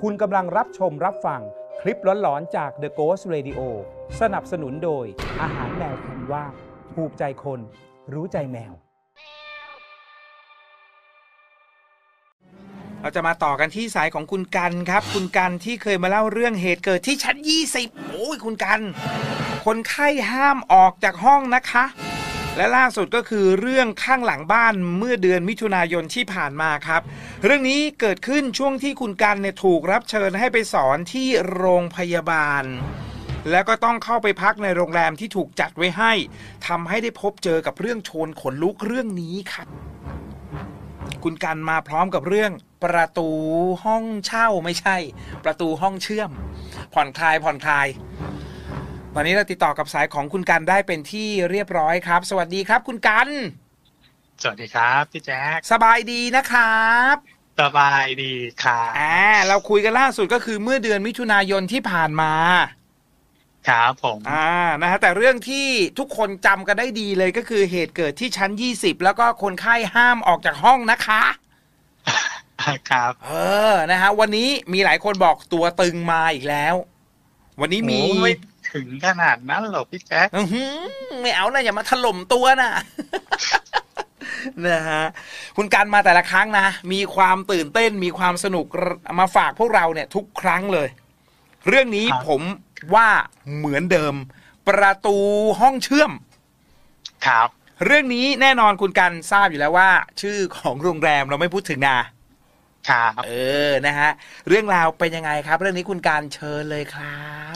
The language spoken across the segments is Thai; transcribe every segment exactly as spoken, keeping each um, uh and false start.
คุณกำลังรับชมรับฟังคลิปหลอนๆจาก The Ghost Radio สนับสนุนโดยอาหารแมวคันว่าถูกใจคนรู้ใจแมวเราจะมาต่อกันที่สายของคุณกันครับคุณกันที่เคยมาเล่าเรื่องเหตุเกิดที่ชั้นยี่สิบโอ้ยคุณกันคนไข้ห้ามออกจากห้องนะคะและล่าสุดก็คือเรื่องข้างหลังบ้านเมื่อเดือนมิถุนายนที่ผ่านมาครับเรื่องนี้เกิดขึ้นช่วงที่คุณกันเนี่ยถูกรับเชิญให้ไปสอนที่โรงพยาบาลแล้วก็ต้องเข้าไปพักในโรงแรมที่ถูกจัดไว้ให้ทำให้ได้พบเจอกับเรื่องชวนขนลุกเรื่องนี้ครับคุณกันมาพร้อมกับเรื่องประตูห้องเช่าไม่ใช่ประตูห้องเชื่อมผ่อนคลายผ่อนคลายตอนนี้เราติดต่อกับสายของคุณกันได้เป็นที่เรียบร้อยครับสวัสดีครับคุณกันสวัสดีครับพี่แจ๊คสบายดีนะครับสบายดีครับอ่าเราคุยกันล่าสุดก็คือเมื่อเดือนมิถุนายนที่ผ่านมาครับผมอ่านะฮะแต่เรื่องที่ทุกคนจำกันได้ดีเลยก็คือเหตุเกิดที่ชั้นยี่สิบแล้วก็คนไข้ห้ามออกจากห้องนะคะครับเออนะฮะวันนี้มีหลายคนบอกตัวตึงมาอีกแล้ววันนี้มีไม่ถึงขนาดนั้นหรอกพี่แจ๊คไม่เอานะอย่ามาถล่มตัวนะนะฮะคุณกันมาแต่ละครั้งนะมีความตื่นเต้นมีความสนุกมาฝากพวกเราเนี่ยทุกครั้งเลยเรื่องนี้ผมว่าเหมือนเดิมประตูห้องเชื่อมครับเรื่องนี้แน่นอนคุณกันทราบอยู่แล้วว่าชื่อของโรงแรมเราไม่พูดถึงนะครับเออนะฮะเรื่องราวเป็นยังไงครับเรื่องนี้คุณกันเชิญเลยครับ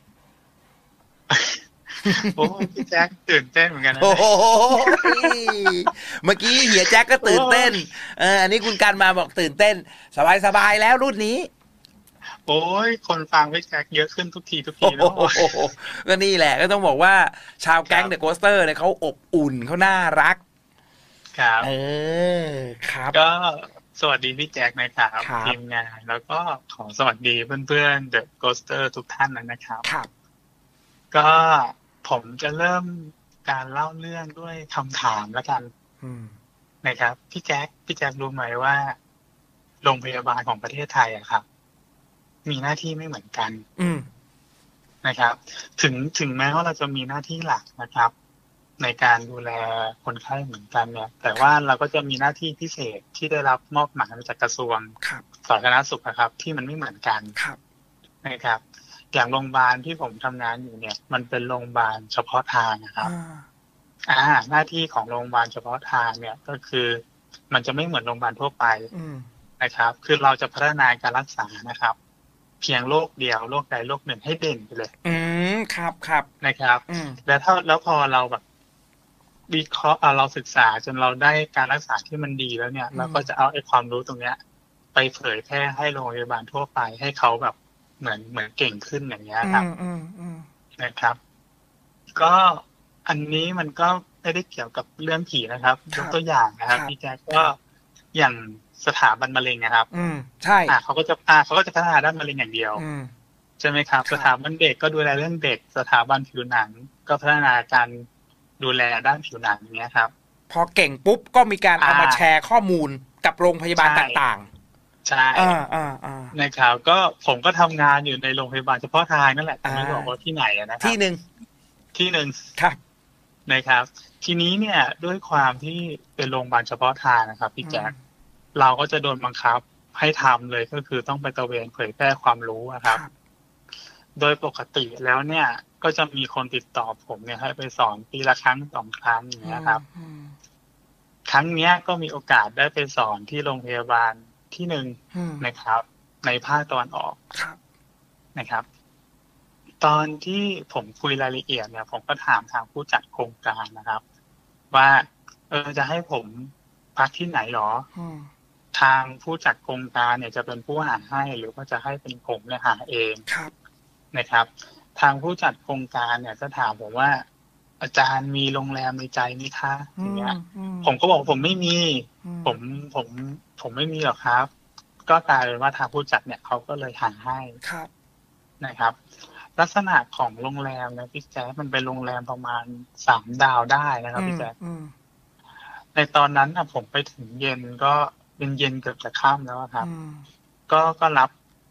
โอ้พี่แจ๊คตื่นเต้นเหมือนกันนะโอ้เมื่อกี้เฮียแจ๊คก็ตื่นเต้นเอออันนี้คุณกันมาบอกตื่นเต้นสบายๆแล้วรุ่นนี้โอ้ยคนฟังพี่แจ๊คเยอะขึ้นทุกทีทุกทีแล้วก็นี่แหละก็ต้องบอกว่าชาวแก๊งเดอะโกสเตอร์เนี่ยเขาอบอุ่นเขาน่ารักครับเออครับก็สวัสดีพี่แจ๊คนะครับทีมงานแล้วก็ขอสวัสดีเพื่อนๆเดอะโกสเตอร์ทุกท่านนะครับครับก็ผมจะเริ่มการเล่าเรื่องด้วยคำถามแล้วกันนะครับพี่แจ๊คพี่แจ๊ครู้ไหมว่าโรงพยาบาลของประเทศไทยอะครับมีหน้าที่ไม่เหมือนกันนะครับถึงถึงแม้ว่าเราจะมีหน้าที่หลักนะครับในการดูแลคนไข้เหมือนกันเนี่ยแต่ว่าเราก็จะมีหน้าที่พิเศษที่ได้รับมอบหมายมาจากกระทรวงสาธารณสุขครับที่มันไม่เหมือนกันนะครับอย่างโรงพยาบาลที่ผมทำงานอยู่เนี่ยมันเป็นโรงพยาบาลเฉพาะทางนะครับอ่าหน้าที่ของโรงพยาบาลเฉพาะทางเนี่ยก็คือมันจะไม่เหมือนโรงพยาบาลทั่วไปนะครับคือเราจะพัฒนาการรักษานะครับเพียงโรคเดียวโรคใดโรคหนึ่งให้เด่นไปเลยอืมครับครับนะครับแล้วถ้าแล้วพอเราแบบวิเคราะห์เราศึกษาจนเราได้การรักษาที่มันดีแล้วเนี่ยเราก็จะเอาไอ้ความรู้ตรงเนี้ยไปเผยแพร่ให้โรงพยาบาลทั่วไปให้เขาแบบเหมือนเหมือนเก่งขึ้นอย่างเงี้ยครับนะครับก็อันนี้มันก็ไม่ได้เกี่ยวกับเรื่องผีนะครับยกตัวอย่างนะครับพี่แจ๊คก็อย่างสถาบันมะเร็งนะครับอืมใช่อ่าเขาก็จะอ่าเขาก็จะพัฒนาด้านมะเร็งอย่างเดียวใช่ไหมครับสถาบันเด็กก็ดูแลเรื่องเด็กสถาบันผิวหนังก็พัฒนาการดูแลด้านผิวหนังอย่างเงี้ยครับพอเก่งปุ๊บก็มีการเอามาแชร์ข้อมูลกับโรงพยาบาลต่างๆใช่อ่าอ่าอ่านะครับก็ผมก็ทำงานอยู่ในโรงพยาบาลเฉพาะทางนั่นแหละแต่ไม่บอกว่าที่ไหนนะครับที่หนึ่งที่หนึ่งครับนะครับทีนี้เนี่ยด้วยความที่เป็นโรงพยาบาลเฉพาะทางนะครับพี่แจ๊คเราก็จะโดนบังคับให้ทำเลยก็คือต้องไปตระเวนเผยแพร่ความรู้ครับโดยปกติแล้วเนี่ยก็จะมีคนติดต่อผมเนี่ยให้ไปสอนปีละครั้งสองครั้งอย่างเงี้ยครับครั้งเนี้ยก็มีโอกาสได้ไปสอนที่โรงพยาบาลที่หนึ่งนะครับในภาคตะวันออกนะครับตอนที่ผมคุยรายละเอียดเนี่ยผมก็ถามทางผู้จัดโครงการนะครับว่าเออจะให้ผมพักที่ไหนหรอทางผู้จัดโครงการเนี่ยจะเป็นผู้หาให้หรือว่าจะให้เป็นผมเนี่ยหาเองนะครับทางผู้จัดโครงการเนี่ยจะถามผมว่าอาจารย์มีโรงแรมในใจไหมคะอย่างเงี้ยผมก็บอกผมไม่มีผมผมผมไม่มีหรอกครับก็กลายเป็นว่าทางผู้จัดเนี่ยเขาก็เลยหาให้นะครับลักษณะของโรงแรมนะพี่แจ๊คมันเป็นโรงแรมประมาณสามดาวได้นะครับพี่แจ๊คในตอนนั้นนะผมไปถึงเย็นก็เป็นเย็นเกือบจะค่ำแล้วครับก็ก็รับ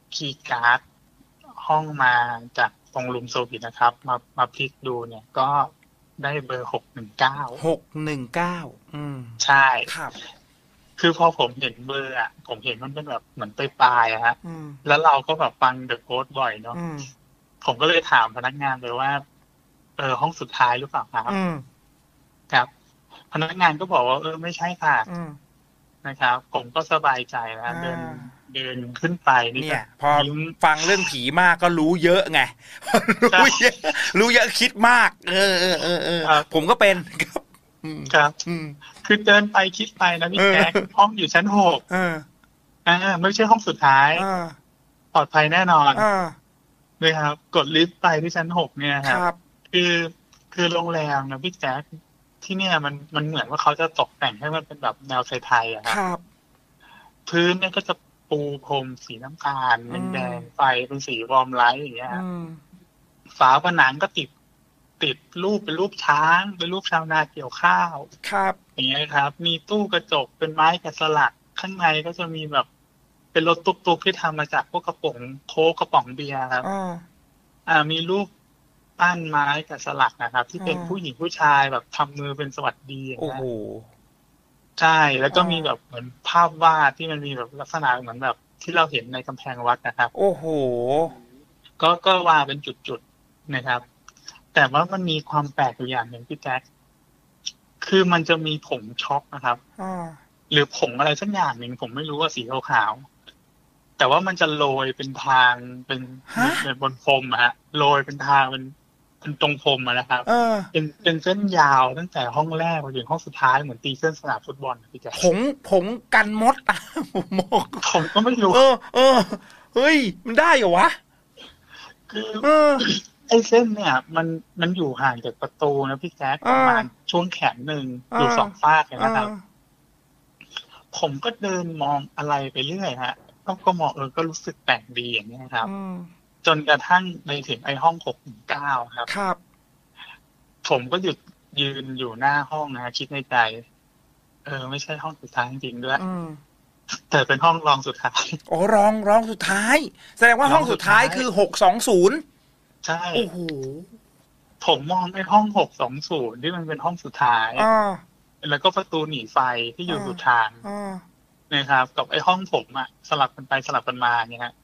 คีย์การ์ดห้องมาจากตรงรูมเซอร์วิสนะครับ มามาพลิกดูเนี่ยก็ได้เบอร์หกหนึ่งเก้าหกหนึ่งเก้าอืมใช่ครับคือพอผมเห็นเบอร์อ่ะผมเห็นมันเป็นแบบเหมือนปลายๆอะฮะแล้วเราก็แบบฟังเดอะโค้ดบ่อยเนาะผมก็เลยถามพนักงานเลยว่าเออห้องสุดท้ายหรือเปล่าครับครับพนักงานก็บอกว่าเออไม่ใช่ค่ะนะครับผมก็สบายใจนะเดินเดินขึ้นไปนี่เนี่ยพอฟังเรื่องผีมากก็รู้เยอะไงรู้เยอะรู้เยอะคิดมากเออเออเออเออผมก็เป็นครับครับคือเดินไปคิดไปนะพี่แจ๊คห้องอยู่ชั้นหกอ่าไม่ใช่ห้องสุดท้ายปลอดภัยแน่นอนเลยครับกดลิฟต์ไปที่ชั้นหกเนี่ยครับคือคือโรงแรมนะพี่แจ๊คที่เนี่ยมันมันเหมือนว่าเขาจะตกแต่งให้มันเป็นแบบแนวไทยๆอะครับพื้นเนี่ยก็จะปูพรมสีน้ำตาลแดงๆไฟเป็นสีวอร์มไลท์อย่างเงี้ยฝาผนังก็ติดติดรูปเป็นรูปช้างเป็นรูปชาวนาเกี่ยวข้าวครับอย่างเงี้ยครับมีตู้กระจกเป็นไม้แกะสลักข้างในก็จะมีแบบเป็นรถตุ๊กๆที่ทำมาจากพวกกระป๋องโค้กกระป๋องเบียร์ครับอ่ามีรูปปั้นไม้แกะสลักนะครับที่เป็นผู้หญิงผู้ชายแบบทำมือเป็นสวัสดีอย่างเงี้ยใช่แล้วก็มีแบบเหมือนภาพวาดที่มันมีแบบลักษณะเหมือนแบบที่เราเห็นในกำแพงวัดนะครับโอ้โหก็ก็วาดเป็นจุดๆนะครับแต่ว่ามันมีความแปลกอยู่อย่างหนึ่งพี่แจ๊คคือมันจะมีผงช็อกนะครับหรือผงอะไรสักอย่างหนึ่งผมไม่รู้ว่าสีขาวๆแต่ว่ามันจะโรยเป็นทางเป็นเป็นบนพรมฮะโรยเป็นทางเป็นเป็นตรงพรมนะครับเป็นเป็นเส้นยาวตั้งแต่ห้องแรกไปถึงห้องสุดท้ายเหมือนตีเส้นสนามฟุตบอลพี่แจ๊คผงผงกันมดอ่ะผมมองผมก็ไม่รู้เออเออเฮ้ยมันได้เหรอวะคือไอ้เส้นเนี่ยมันมันอยู่ห่างจากประตูนะพี่แจ๊คประมาณช่วงแขนหนึ่งอยู่สองฝากเลยนะครับผมก็เดินมองอะไรไปเรื่อยฮะก็ก็มองเออก็รู้สึกแปลกดีอย่างนี้ครับจนกระทั่งไปถึงไอ้ห้องหกถึงเก้าครับครับผมก็หยุดยืนอยู่หน้าห้องนะคิดในใจเออไม่ใช่ห้องสุดท้ายจริงๆด้วยแต่เป็นห้องรองสุดท้ายอ๋อรองรองสุดท้ายแสดงว่าห้องสุดท้ายคือหกสองศูนย์ใช่โอ้โหผมมองไอ้ห้องหกสองศูนย์ที่มันเป็นห้องสุดท้ายแล้วก็ประตูหนีไฟที่อยู่สุดทางนะครับกับไอ้ห้องผมอะสลับกันไปสลับกันมาเนี่ยฮะ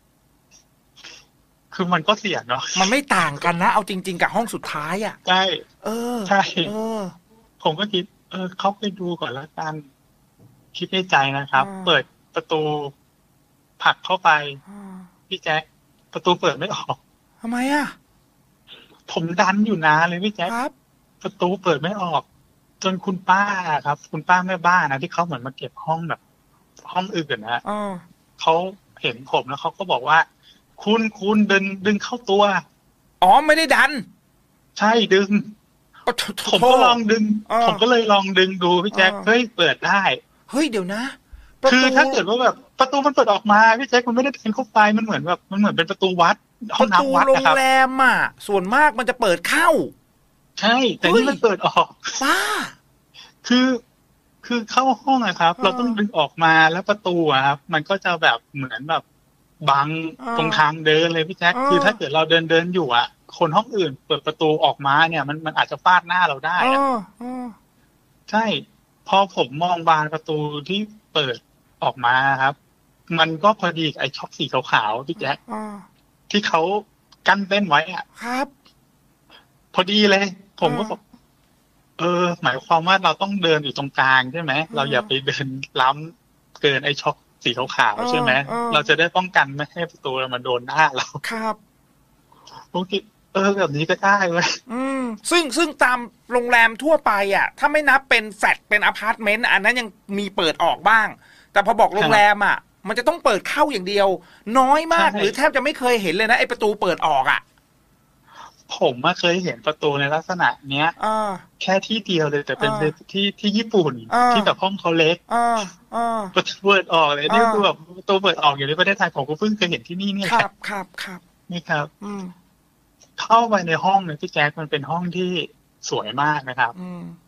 คือมันก็เสี่ยงเนาะมันไม่ต่างกันนะเอาจริงๆกับห้องสุดท้ายอ่ะใช่เออใช่เออผมก็คิดเออเข้าไปดูก่อนละกันคิดในใจนะครับเปิดประตูผลักเข้าไปพี่แจ๊คประตูเปิดไม่ออกทำไมอ่ะผมดันอยู่นานเลยพี่แจ๊คประตูเปิดไม่ออกจนคุณป้าครับคุณป้าแม่บ้านนะที่เขาเหมือนมาเก็บห้องแบบห้องอื่นนะเขาเห็นผมแล้วเขาก็บอกว่าคุณคุณดึงดึงเข้าตัวอ๋อไม่ได้ดันใช่ดึงผมก็ลองดึงผมก็เลยลองดึงดูพี่แจ๊คเฮ้ยเปิดได้เฮ้ยเดี๋ยวนะคือถ้าเกิดว่าแบบประตูมันเปิดออกมาพี่แจ๊คมันไม่ได้เดินเข้าไปมันเหมือนแบบมันเหมือนเป็นประตูวัดห้องน้ำวัดนะครับประตูโรงแรมอ่ะส่วนมากมันจะเปิดเข้าใช่แต่นี่มันเปิดออกป้าคือคือเข้าห้องอะครับเราต้องดึงออกมาแล้วประตูอะครับมันก็จะแบบเหมือนแบบบังตรงทางเดินเลยพี่แจ๊คคือถ้าเกิดเราเดินเดินอยู่อ่ะคนห้องอื่นเปิดประตูออกมาเนี่ยมันมันอาจจะฟาดหน้าเราได้อ่ะใช่พอผมมองบานประตูที่เปิดออกมาครับมันก็พอดีไอ้ช็อคสีขาวๆพี่แจ๊คที่เขากั้นเต้นไว้อ่ะครับพอดีเลยผมก็บอกเออหมายความว่าเราต้องเดินอยู่ตรงกลางใช่ไหมเราอย่าไปเดินล้ำเกินไอ้ช็อคสีขาวๆใช่ไหมเราจะได้ป้องกันไม่ให้ประตูมันโดนหน้าเราครับผมคิดเออแบบนี้ก็ได้เว้ยอืมซึ่งซึ่งตามโรงแรมทั่วไปอ่ะถ้าไม่นับเป็นแฟลตเป็นอพาร์ตเมนต์อันนั้นยังมีเปิดออกบ้างแต่พอบอกโรงแรมอ่ะมันจะต้องเปิดเข้าอย่างเดียวน้อยมากหรือแทบจะไม่เคยเห็นเลยนะไอ้ประตูเปิดออกอ่ะผมมาเคยเห็นประตูในลักษณะเนี้ยแค่ที่เดียวเลยแต่เป็นที่ที่ญี่ปุ่นที่แบบห้องเขาเล็กประตูเปิดออกเลยนี่คือแบบประตูเปิดออกอยู่ในประเทศไทยผมก็เพิ่งเคยเห็นที่นี่เนี่ยครับครับครับนี่ครับเข้าไปในห้องเนี่ยพี่แจ๊คมันเป็นห้องที่สวยมากนะครับ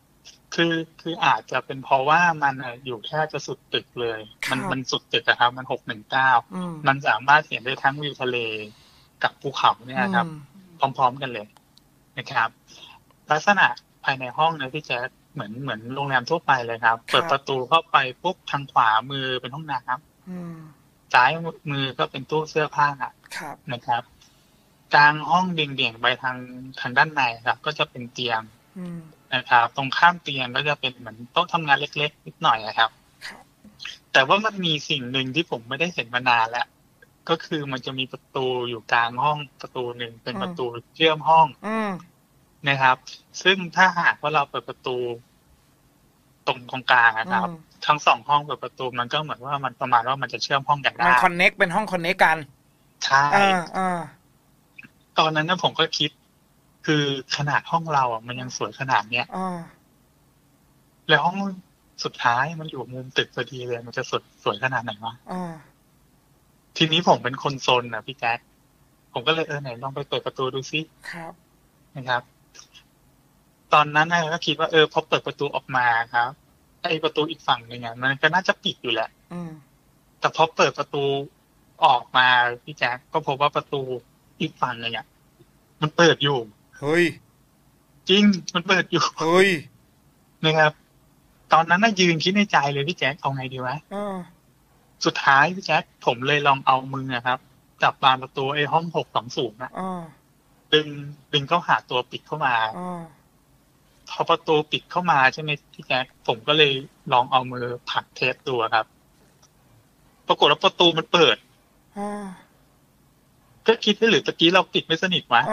คือคืออาจจะเป็นเพราะว่ามันอะอยู่แทบจะสุดตึกเลยคมันรับมันสุดตึกอะครับ มัน หกหนึ่งเก้าอืมมันสามารถเห็นได้ทั้งวิวทะเลกับภูเขาเนี่อืยครับมพร้อม ๆ กันเลยนะครับ ลักษณะภายในห้องนะพี่แจ๊ค เหมือน เหมือนโรงแรมทั่วไปเลยครับคเปิรัดบประตูเข้าไปปุ๊บ ทางขวามือเป็นห้องน้ำอืมซ้าย ม มือก็เป็นตู้เสื้อผ้าครับนะครับ กลางห้องเบี่ยง ๆ ไปทาง ทางด้านในครับ ก็จะเป็นเตียงอืมนะครับ ตรงข้ามเตียงก็จะเป็นเหมือนโต๊ะทำงานเล็ก ๆ นิดหน่อยอะครับครับแต่ว่ามันมีสิ่งหนึ่งที่ผมไม่ได้เห็นมานานแล้ว ก็คือมันจะมีประตูอยู่กลางห้องประตูหนึ่ง เป็นอืประมตูเชื่อมห้องอืมนะครับ ซึ่งถ้าหากว่าเราเปิดประตู ตรง ตรงกลางออืะครับมทั้ง สอง ห้องเปิดประตู มันก็เหมือนว่า มันประมาณว่า มันจะเชื่อมห้องกันไมันด้คอนเน็กต์ เป็นห้องคอนเน็กต์กันใช่อา ๆตอนนั้นน่ะผมก็คิด คือขนาดห้องเราอะมันยังสวยขนาดเนี้ยอาแล้วห้องสุดท้ายมันอยู่มุมตึกพอดีเลย มันจะสด สวยขนาดไหนวะ? อาทีนี้ผมเป็นคนซนน่ะพี่แจ๊ค ผมก็เลย เออ ไหนลองไปเปิดประตูดูซิครับนะครับ ตอนนั้นน่ะก็คิดว่า เออ พอเปิดประตูออกมาอะครับ ไอ้ประตูอีกฝั่งหนึ่งอะมันก็น่าจะปิดอยู่แหละอืมแต่พอเปิดประตูออกมาพี่แจ๊ค ก็พบว่าประตูอีกฝั่งหนึ่งอะมันเปิดอยู่เฮ้ยจริง มันเปิด อยู่เฮ้ยนะครับ ตอนนั้นน่ะยืนคิดในใจเลยพี่แจ๊ค เอาไงดีวะ? เออสุดท้ายพี่แจ๊ค ผมเลยลองเอามืออะครับ จับบานประตูไอ้ห้อง หกสองศูนย์ น่ะเออดึง ดึงเข้าหาตัวปิดเข้ามาเออพอประตูปิดเข้ามาใช่ไหมพี่แจ๊ค ผมก็เลยลองเอามือผลักเทปดูอะครับ ปรากฏว่าประตูมันเปิดอาก็คิดว่า หรือตะกี้เราปิดไม่สนิทวะอา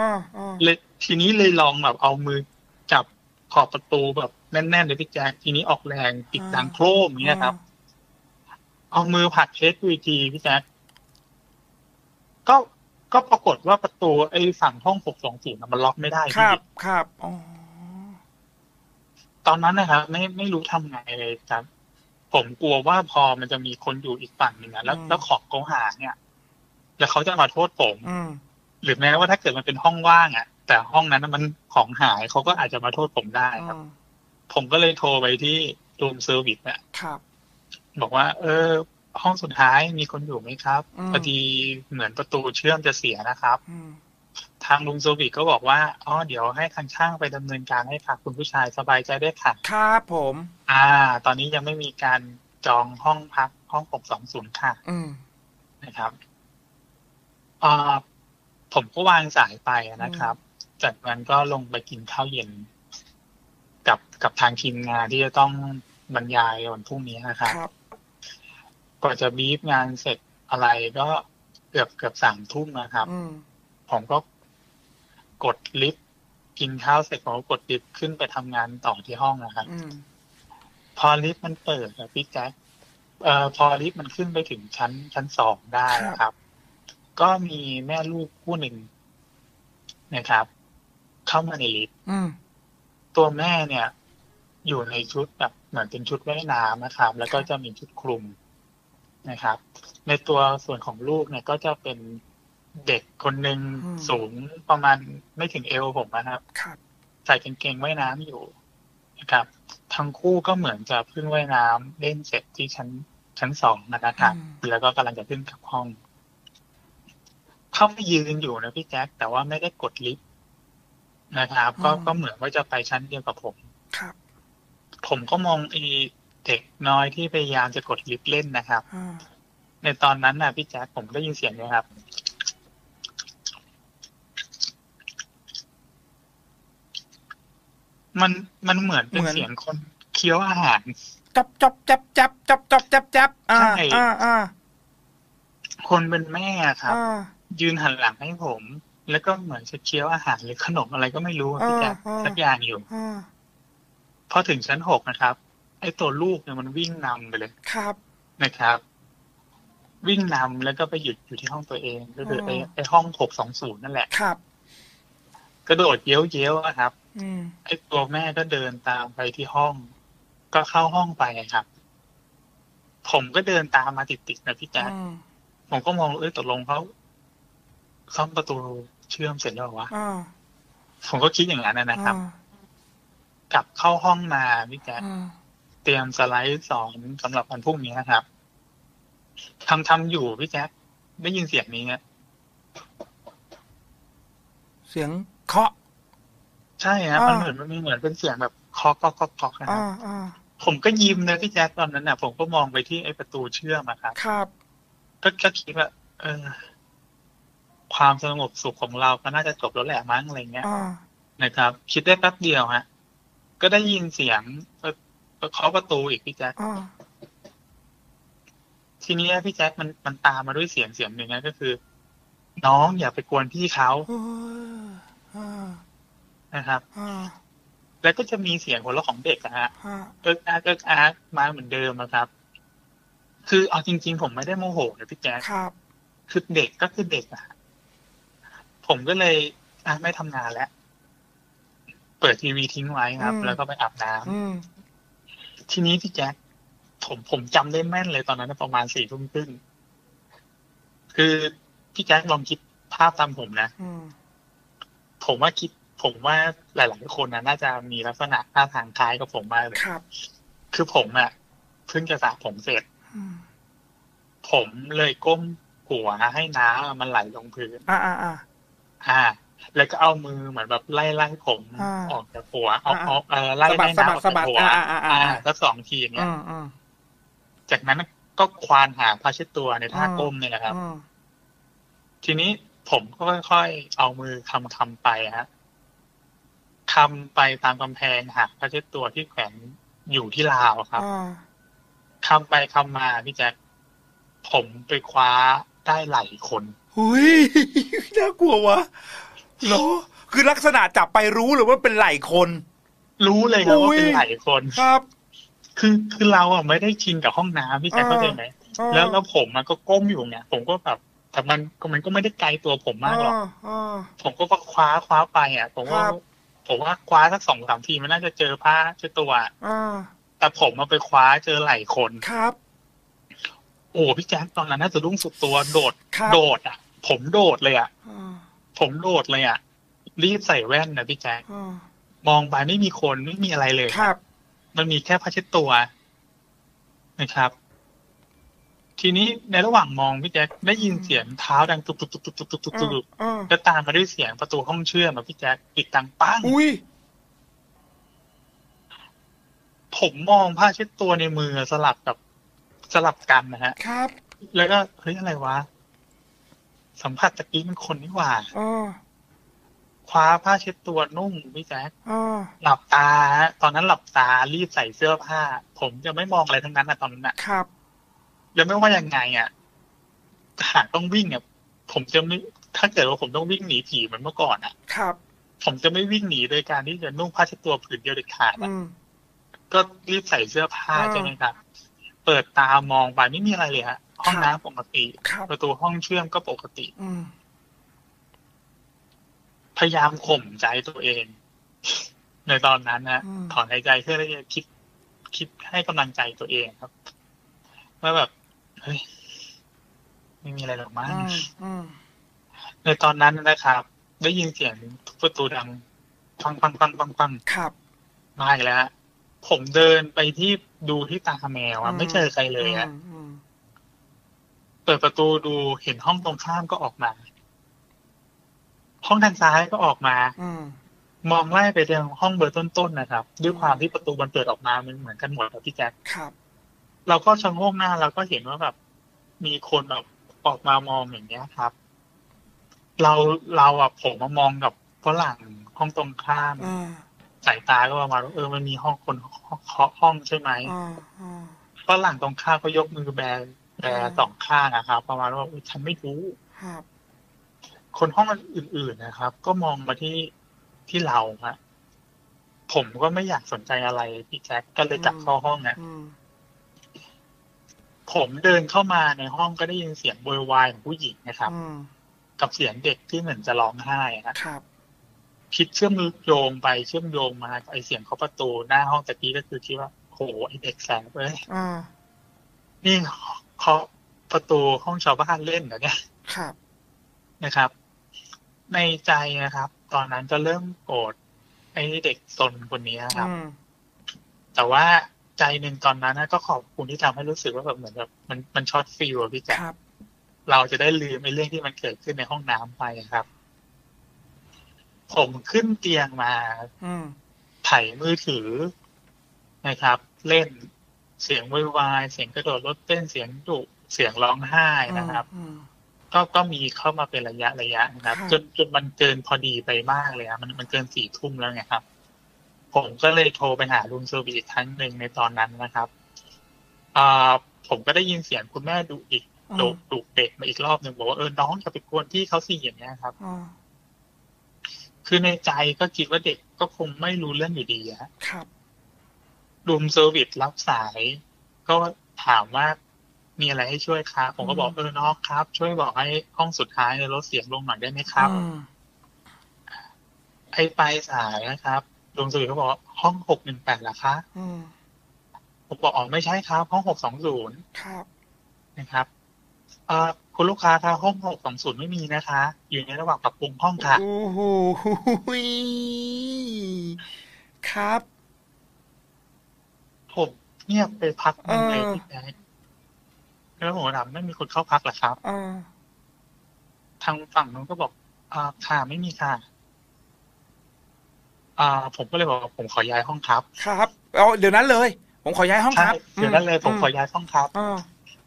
ๆเลย ทีนี้เลยลองแบบเอามือจับขอบประตูแบบแน่น ๆ เลยพี่แจ๊ค ทีนี้ออกแรงปิดดังโครม อย่างเงี้ยครับ เอามือผลักเทปดูอีกทีพี่แจ๊ค ก็ ก็ปรากฏว่าประตูไอ้ฝั่งห้อง หกสองศูนย์ น่ะมันล็อกไม่ได้ครพี่ับ ๆ อ๋อตอนนั้นน่ะครับ ไม่ ไม่รู้ทำไงเลยครับ ผมกลัวว่าพอมันจะมีคนอยู่อีกฝั่งหนึ่งอะ แล้วอืมแล้วของเขาหายเนี่ย แล้วเขาจะมาโทษผมอืมหรือแม้ว่าถ้าเกิดมันเป็นห้องว่างอะ แต่ห้องนั้นน่ะมันของหาย เขาก็อาจจะมาโทษผมได้อืครับมผมก็เลยโทรไปที่ room service อะครับบอกว่า "เออ ห้องสุดท้ายมีคนอยู่ไหมครับ? อืมพอดีเหมือนประตูเชื่อมจะเสียนะครับ" อืมทาง room service ก็บอกว่า "อ๋อ เดี๋ยวให้ทางช่างไปดำเนินการให้ค่ะ คุณผู้ชายสบายใจได้ค่ะ" ครับผมอา ตอนนี้ยังไม่มีการจองห้องพักห้อง หกสองศูนย์ ค่ะอืมนะครับ อ่า ผมก็วางสายไปอะนะครัอืบมจากนั้นก็ลงไปกินข้าวเย็น กับ กับทางทีมงานที่จะต้องบรรยายวันพรุ่งนี้นะครัคบรับกว่าจะบรีฟงานเสร็จอะไรก็เกือบ เกือบ สามทุ่ม อะครับอืมผมก็กดลิฟต์ กินข้าวเสร็จผมก็กดลิฟต์ขึ้นไปทำงานต่อที่ห้องอะครับอืมพอลิฟต์มันเปิดอะพี่แจ๊ค เอ่อ พอลิฟต์มันขึ้นไปถึงชั้น ชั้น สอง ได้ครับอะครับ ก็มีแม่ลูกคู่หนึ่งนะครับ เข้ามาในลิฟต์อืมตัวแม่เนี่ยอยู่ในชุดแบบเหมือนเป็นชุดว่ายน้ำอะครับ แล้วก็จะมีชุดคลุมนะครับ ในตัวส่วนของลูกเนี่ยก็จะเป็นเด็กคนหนึ่งอืมสูงประมาณไม่ถึงเอวผมอะครับครับใส่กางเกงว่ายน้ำอยู่นะครับ ทั้งคู่ก็เหมือนจะเพิ่งว่ายน้ำเล่นเสร็จที่ชั้น ชั้น สอง นะคอืรับมแล้วก็กำลังจะขึ้นกลับห้อง เขามายืนอยู่นะพี่แจ๊ค แต่ว่าไม่ได้กดลิฟต์นะครับอืก็ ก็มเหมือนว่าจะไปชั้นเดียวกับผมครับผมก็มองไอ้เด็กน้อยที่พยายามจะกดลิฟต์เล่นนะครับอาในตอนนั้นน่ะพี่แจ๊ค ผมได้ยินเสียงเนี้ยครับ มัน มันเหมือนเป็เนหมือเนสียงคนเคี้ยวอาหารจ๊อบ ๆ แจ๊บ ๆ จ๊อบ ๆ แจ๊บ ๆ อาใช่อา ๆคนเป็นแม่อะครัอบายืนหันหลังให้ผม แล้วก็เหมือนจะเคี้ยวอาหารหรือขนมอะไรก็ไม่รู้อะเอพี่แจ๊คอสักอย่างอยู่ๆ อาพอถึงชั้น หก นะครับ ไอ้ตัวลูกเนี่ยมันวิ่งนำไปเลยครับนะครับ วิ่งนำแล้วก็ไปหยุดอยู่ที่ห้องตัวเอง ก็คือไอ้อืมไอ้ห้อง หกสองศูนย์ นั่นแหละครับกระโดดเย้ยว ๆ อะครับอืมไอ้ตัวแม่ก็เดินตามไปที่ห้อง ก็เข้าห้องไปอะครับ ผมก็เดินตามมาติด ๆ นะพี่แจ๊คอืมผมก็มอง เอ๊ย ตกลงเขาซ่อมประตูเชื่อมเสร็จแล้วเหรอวะ? อาผมก็คิดอย่างงั้นอะนะครับอากลับเข้าห้องมาพี่แจ๊คอืมเตรียมสไลด์สอนสำหรับวันพรุ่งนี้ครับทำทำอยู่พี่แจ๊คได้ยินเสียงนี้เนี่ยเสียงเคาะใช่ครับมันอ่าเหมือนมันมีเหมือนเป็นเสียงแบบเคาะก๊อกก๊อกก๊อกนะคอ่ารับอ่าผมก็ยิ้มนะพี่แจ๊คตอนนั้นน่ะผมก็มองไปที่ไอ้ประตูเชื่อมอะครับครับก็ก็คิดว่าเออความสงบสุขของเราก็น่าจะจบแล้วแหละมั้งอะไรเงี้ยอ่านะครับคิดได้แป๊บเดียวฮะก็ได้ยินเสียงเคาะประตูอีกพี่แจ๊คอ่าทีนี้พี่แจ๊คมันมันตามมาด้วยเสียงเสียงหนึ่งนะก็คือน้องอย่าไปกวนพี่เขาโอ้ยอ่านะครับอ่าแล้วก็จะมีเสียงหัวเราะของเด็กอะฮะอ่าเอิ๊กอาร์กเอิ๊กอาร์กมาเหมือนเดิมนะครับคือเอาจริงๆผมไม่ได้โมโหนะพี่แจ๊คครับคือเด็กก็คือเด็กอะผมก็เลยอ่ะไม่ทำงานแล้วเปิดทีวีทิ้งไว้ครับอืมแล้วก็ไปอาบน้อืมำทีนี้พี่แจ๊คผมผมจำได้แม่นเลยตอนนั้นประมาณสี่ทุ่มครึ่งคือพี่แจ๊คลองคิดภาพตามผมนะอืมผมว่าคิดผมว่าหลายๆคนนะน่าจะมีลักษณะท่าทางคล้ายกับผมมากเลยครับคือผมอะเพิ่งจะสระผมเสร็จอืมผมเลยก้มหัวให้น้ำมันไหลลงพื้นอ่าอ่าอ่าอ่าแล้วก็เอามือเหมือนแบบไล่ไล่ผมอ่าออกจากหัวเอาอ่าอ่าเอาเออไล่สะบัดไล่น้ำออกสะบัดสะบัดจากหัวอ่าอ่าอ่าอ่าอ่าอ่าสักสองทีอย่างอืเงี้ยมอืมจากนั้นก็ควานหาผ้าเช็ดตัวในอืท่ามก้มเนี่ยนะครับอืมทีนี้ผมก็ค่อยๆเอามือคำคำไปฮะคำไปตามกำแพงหาผ้าเช็ดตัวที่แขวนอยู่ที่ราวครับอ่าคำไปคำมาพี่แจ๊คผมไปคว้าได้ไหล่คนหุยน่ากลัววะเหรอคือลักษณะจับไปรู้เลยว่าเป็นไหล่คนรู้เลยครับว่าอุ้ยเป็นไหล่คนครับคือคือเราอ่ะไม่ได้ชินกับห้องน้ำพี่อ่าแจ๊คเข้าใจไหมอ่าแล้วแล้วผมมันก็ก้มอยู่เนี่ยผมก็แบบแต่มันก็มันก็ไม่ได้ไกลตัวผมอ่ามากหรอกอ่าผมก็คว้าคว้าไปอ่ะผมว่าครับผมว่าคว้าสักสองสามทีมันน่าจะเจอผ้าเช็ดตัวอ่าแต่ผมมาไปคว้าเจอไหล่คนครับโอ้พี่แจ๊คตอนนั้นน่าจะรุ่งสุดตัวโดดครับโดดอ่ะผมโดดเลยอ่ะอ่าผมโดดเลยอ่ะรีบใส่แว่นนะพี่แจ๊คอ่ามองไปไม่มีคนไม่มีอะไรเลยครับมันมีแค่ผ้าเช็ดตัวนะครับ ทีนี้ในระหว่างมองพี่แจ๊คได้ยินเสียงเท้าดังตุบตุบตุบตุบตุบตุบตุบอ่าตุบอ่าแล้วตามมาด้วยเสียงประตูห้องเชื่อมอะพี่แจ๊คปิดดังปังอุ้ยผมมองผ้าเช็ดตัวในมือสลับกับสลับกันนะฮะครับแล้วก็เฮ้ยอะไรวะสัมผัสตะกี้มันคนนี่หว่าอ่าคว้าผ้าเช็ดตัวนุ่งพี่แจ๊คอ่าหลับตาตอนนั้นหลับตารีบใส่เสื้อผ้าผมจะไม่มองอะไรทั้งนั้นนะตอนนั้นนะครับแล้วไม่ว่ายังไงอ่ะหากต้องวิ่งอ่ะผมจะไม่ถ้าเกิดว่าผมต้องวิ่งหนีผีเหมือนเมื่อก่อนอ่ะครับผมจะไม่วิ่งหนีโดยการที่จะนุ่งผ้าเช็ดตัวผืนเดียวเด็ดขาดอืมก็รีบใส่เสื้อผ้าอ่าใช่ไหมครับเปิดตามองไปไม่มีอะไรเลยฮะห้องน้ำปกติครับประตูห้องเชื่อมก็ปกติอืมพยายามข่มใจตัวเอง ในตอนนั้นนะอืมถอนหายใจเพื่อที่จะคิดคิดให้กำลังใจตัวเองครับว่าแบบเฮ้ยไม่มีอะไรหรอกมั้งอืมอืมในตอนนั้นนะครับได้ยินเสียงทุบประตูดังปังปังปังปังปังครับมาอีกแล้วฮะผมเดินไปที่ดูที่ตาแมวอะไม่เจอใครเลยอะอืมอืมเปิดประตูดูเห็นห้องตรงข้ามก็ออกมา ห้องทางซ้ายก็ออกมาอืมมองไล่ไปทางห้องเบอร์ต้นๆนะครับ ด้วยความที่ประตูมันเปิดออกมามันเหมือนกันหมดครับพี่แจ๊คครับเราก็ชะโงกหน้าเราก็เห็นว่าแบบมีคนแบบออกมามองอย่างเงี้ยครับ เราเราอะผมมามองกับฝรั่งห้องตรงข้ามอ่าสายตาก็ประมาณว่าเออมันมีห้องคนเคาะห้องใช่ไหมอ่าอ่าฝรั่งตรงข้ามก็ยกมือแบแบสองข้างนะครับประมาณว่าฉันไม่รู้ครับคนห้องอื่นๆนะครับ ก็มองมาที่ที่เราฮะผมก็ไม่อยากสนใจอะไรพี่แจ็คก็เลยกลับเข้าห้องนะอืมผมเดินเข้ามาในห้องก็ได้ยินเสียงโวยวายของผู้หญิงนะครับอืมกับเสียงเด็กที่เหมือนจะร้องไห้นะครับ คิดเชื่อมโยงไปเชื่อมโยงมาไอเสียงเคาะประตูหน้าห้องตะกี้ก็คือคิดว่าโหไอเด็กแสบเลยอ่านี่เคาะประตูห้องชาวบ้านเล่นเหรอเนี่ยครับนะครับ ในใจนะครับ ตอนนั้นก็เริ่มโกรธไออ้เด็กซนคนนี้ครับอืมแต่ว่าใจหนึ่งตอนนั้นนะก็ขอบคุณที่ทำให้รู้สึกว่าแบบเหมือนแบบมันมันช็อตฟิลอะพี่แจ๊คครับเราจะได้ลืมไอ้เรื่องที่มันเกิดขึ้นในห้องน้ำไปอะครับ ผมขึ้นเตียงมาอืมไถมือถือนะครับ เล่นเสียงโวยวายเสียงกระโดดรถเต้นเสียงดุเสียงร้องไห้นะครับอืมก็ก็มีเข้ามาเป็นระยะระยะนะครับครับจนจนมันเกินพอดีไปมากเลยครับมันมันเกินสี่ทุ่มแล้วไงครับ ผมก็เลยโทรไปหาลุงเซอร์วิสอีกครั้งหนึ่งในตอนนั้นนะครับอ่าผมก็ได้ยินเสียงคุณแม่ดุอีกอืมดุดุเด็กมาอีกรอบหนึ่งบอกว่าเออน้องอย่าไปกวนพี่เขาสิอย่างเงี้ยครับอ่าคือในใจก็คิดว่าเด็กก็คงไม่รู้เรื่องอยู่ดีอะครับรูมเซอร์วิสรับสาย ก็ถามว่ามีอะไรให้ช่วยครับผมก็บอกเออน้องครับ ช่วยบอกให้ห้องสุดท้ายลดเสียงลงหน่อยได้ไหมครับอืมไอ้ปลายสายนะครับรูมเซอร์วิสเขาบอกห้องหกหนึ่งแปดเหรอคะอืมผมบอกอ๋อไม่ใช่ครับ ห้องหกสองศูนย์ครับนะครับเอ่อคุณลูกค้าคะห้องหกสองศูนย์ไม่มีนะคะ อยู่ในระหว่างปรับปรุงห้องค่ะโอ้โหครับผมเงียบไปพักหนึ่งเลยเออพี่แจ๊คแล้วผมก็ถามไม่มีคนเข้าพักเหรอครับอ่าทางฝั่งนู้นก็บอกอ่าค่ะไม่มีค่ะ อ่า ผมก็เลยบอกว่าผมขอย้ายห้องครับครับเอาเดี๋ยวนั้นเลย ผมขอย้ายห้องใช่ครับเดี๋ยวนั้นเลย ผมขอมย้ายห้องครับอ่า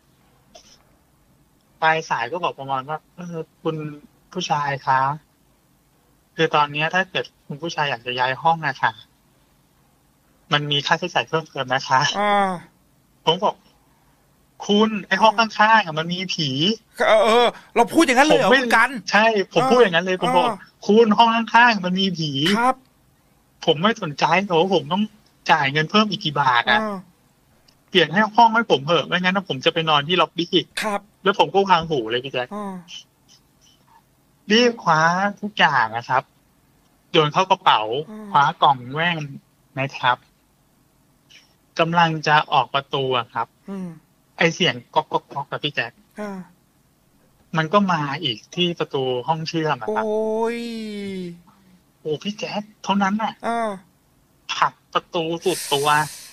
ปลายสายก็บอกประมาณว่าเออคุณผู้ชายคะคือตอนนี้ถ้าเกิดคุณผู้ชายอยากจะย้ายห้องอะค่ะ มันมีค่าใช้จ่ายเพิ่มเติมนะคะอ่าผมบอก คุณไอห้องข้างๆอะมันมีผีเออเออ เราพูดอย่างนั้นเลยเหรอคุณกันใช่ ผมเออพูดอย่างนั้นเลย ผมบอกเออคุณห้องข้างๆมันมีผีครับผมไม่สนใจโอ้ผมต้องจ่ายเงินเพิ่มอีกกี่บาทอ่าอะเปลี่ยนให้ห้องให้ผมเถอะไม่งั้นนะผมจะไปนอนที่ล็อบบี้ครับแล้วผมก็วางหูเลยพี่แจ๊คอ่ารีบคว้าทุกอย่างนะครับโยนเข้ากระเป๋า คว้ากล่องแว่นนะครับกำลังจะออกประตูอะครับอืมไอเสียงก๊อกก๊อกก๊อกกับพี่แจ๊คอ่ามันก็มาอีกที่ประตูห้องเชื่อมอะโอ้ครับยโอ้พี่แจ๊คเท่านั้นน่ะอ่าผลักประตูสุดตัว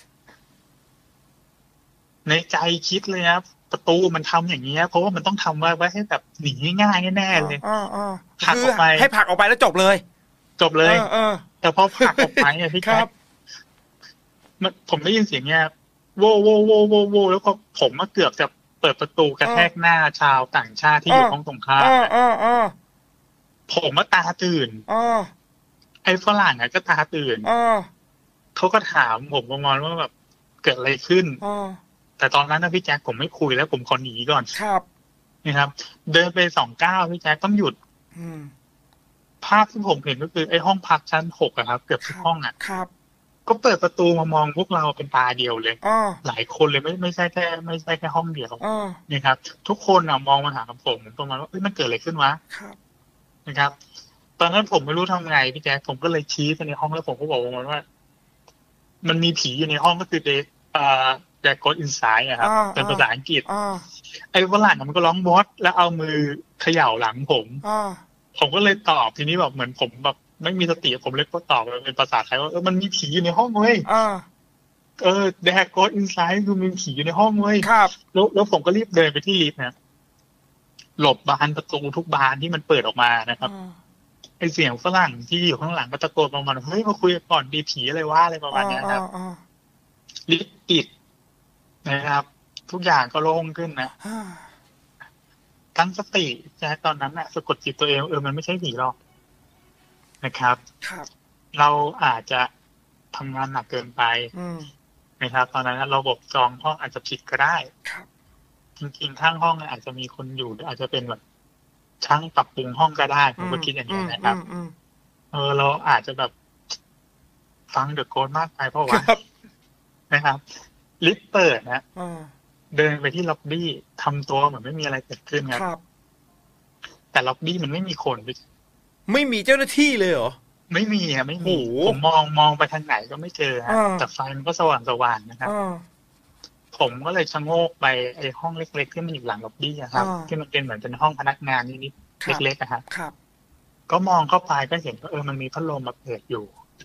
ในใจคิดเลยนะประตูมันทำอย่างนี้ยเพราะว่ามันต้องทำไว้ไว้ให้แบบหนีง่ายๆแน่ๆเลยอ่าอ่าผลักคือออกไปให้ผลักออกไปแล้วจบเลยจบเลยออเออแต่พอผลักออกไปอะพี่คแจ๊รัคบมันผมได้ยินเสียงเนี้ยโวโวโวโวโวแล้วก็ผมมาเกือบจะเปิดประตูกระแทกหน้าชาวต่างชาติที่อยู่เออห้องตรงข้ามอ่าอะอ่าอ่าผมมาตาตื่นอ่าไอ้ฝรั่งอะก็ตาตื่นอ่าเขาก็ถามผมประมาณว่าแบบเกิดอะไรขึ้นอ่าแต่ตอนนั้นนะพี่แจ๊คผมไม่คุยแล้วผมขอหนีก่อนครับนะครับ เดินไปสองก้าวพี่แจ๊คต้องหยุดอืมภาพที่ผมเห็นก็คือไอ้ห้องพักชั้นหกอะครับเกือบทุกห้องอะครับก็เปิดประตูมามองพวกเราเป็นตาเดียวเลยอ่าหลายคนเลยไม่ไม่ใช่แค่ไม่ใช่แค่ห้องเดียวอ่านะครับ ทุกคนอะมองมาหาผมประมาณว่าเอ้ยมันเกิดอะไรขึ้นวะครับนะครับ ตอนนั้นผมไม่รู้ทำไงพี่แจ๊คผมก็เลยชี้ไปในห้องแล้วผมก็บอกประมาณว่า มันมีผีอยู่ในห้องก็คือเดอ่าแดกดอินไซด์อะครับอ่าเป็นภาษาอังกฤษอ่าไอ้ฝรั่งอะมันก็ร้องบอสแล้วเอามือเขย่าหลังผมอ่าผมก็เลยตอบทีนี้แบบเหมือนผมแบบไม่มีสติผมเลยก็ตอบเป็นภาษาไทยว่าเออมันมีผีอยู่ในห้องเว้ยอ่าเออแดกกดอินไซด์คือมีผีอยู่ในห้องเว้ยครับแล้วแล้วผมก็รีบเดินไปที่ลิฟต์นะหลบบานประตูทุกบานที่มันเปิดออกมานะครับอ่าไอเสียงฝรั่งที่อยู่ข้างหลังก็ตะโกนประมาณเฮ้ยมาคุยกันก่อนดีผีอะไรวะอะไรประมาณเนี้ยครับอ่าลิฟต์ปิดนะครับ ทุกอย่างก็โล่งขึ้นนะอ่าตั้งสติแจ๊คตอนนั้นน่ะสะกดจิตตัวเองเออมันไม่ใช่ผีหรอกนะครับครับเราอาจจะทำงานหนักเกินไปอืมนะครับ ตอนนั้นระบบจองห้องอาจจะผิดก็ได้ครับจริงๆข้างห้องอาจจะมีคนอยู่อาจจะเป็นแบบช่างปรับปรุงห้องก็ได้ผมก็คิดอย่างนี้นะครับอืมอืมเออเราอาจจะแบบฟังเดอะโกนมากไปเพราะคว่ารับนะครับลิฟต์เปิดนะอ่าเดินไปที่ล็อบบี้ทำตัวเหมือนไม่มีอะไรเกิดขึ้นครับครับแต่ล็อบบี้มันไม่มีคนไม่มีเจ้าหน้าที่เลยเหรอไม่มีอะไม่มีโอ้โหผมมองมองไปทางไหนก็ไม่เจอฮะอ่าแต่ไฟมันก็สว่างสว่างนะครับอ่าผมก็เลยชะโงกไปไอ้ห้องเล็กๆที่มันอยู่หลังล็อบบี้อะครับอ่าที่มันเป็นเหมือนเป็นห้องพนักงานนิดครับๆเล็กๆอะครับครับก็มองเข้าไปก็เห็นว่าเออมันมีพัดลมมาเปิดอยู่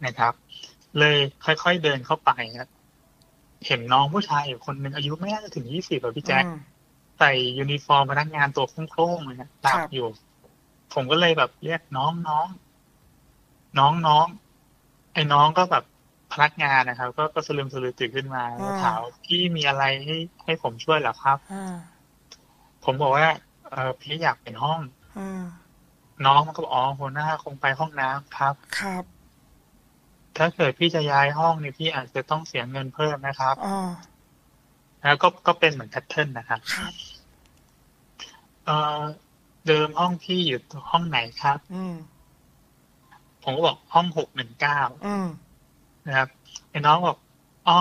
นะครับ เลยค่อยๆเดินเข้าไปครับเห็นน้องผู้ชายอยู่คนหนึ่งอายุไม่น่าจะถึงยี่สิบอะพี่แจ๊คใส่ยูนิฟอร์มพนักงานตัวโคร่งๆเลยนะหลับอยู่ ผมก็เลยแบบเรียกน้องน้องน้องน้องไอ้น้องก็แบบพนักงานนะครับ ก็ก็สลืมสลือตื่นขึ้นมาแล้วถามพี่มีอะไรให้ให้ผมช่วยเหรอครับผมบอกว่าเออพี่อยากเป็นห้องน้องมันก็บอกอ๋อหัวหน้าคงไปห้องน้ำครับครับถ้าเกิดพี่จะย้ายห้องเนี่ยพี่อาจจะต้องเสียเงินเพิ่มนะครับแล้วก็ก็เป็นเหมือนแพทเทิร์นนะครับเอ่อเดิมห้องพี่อยู่ห้องไหนครับผมก็บอกห้องหกหนึ่งเก้านะครับไอ้น้องบอกอ๋อ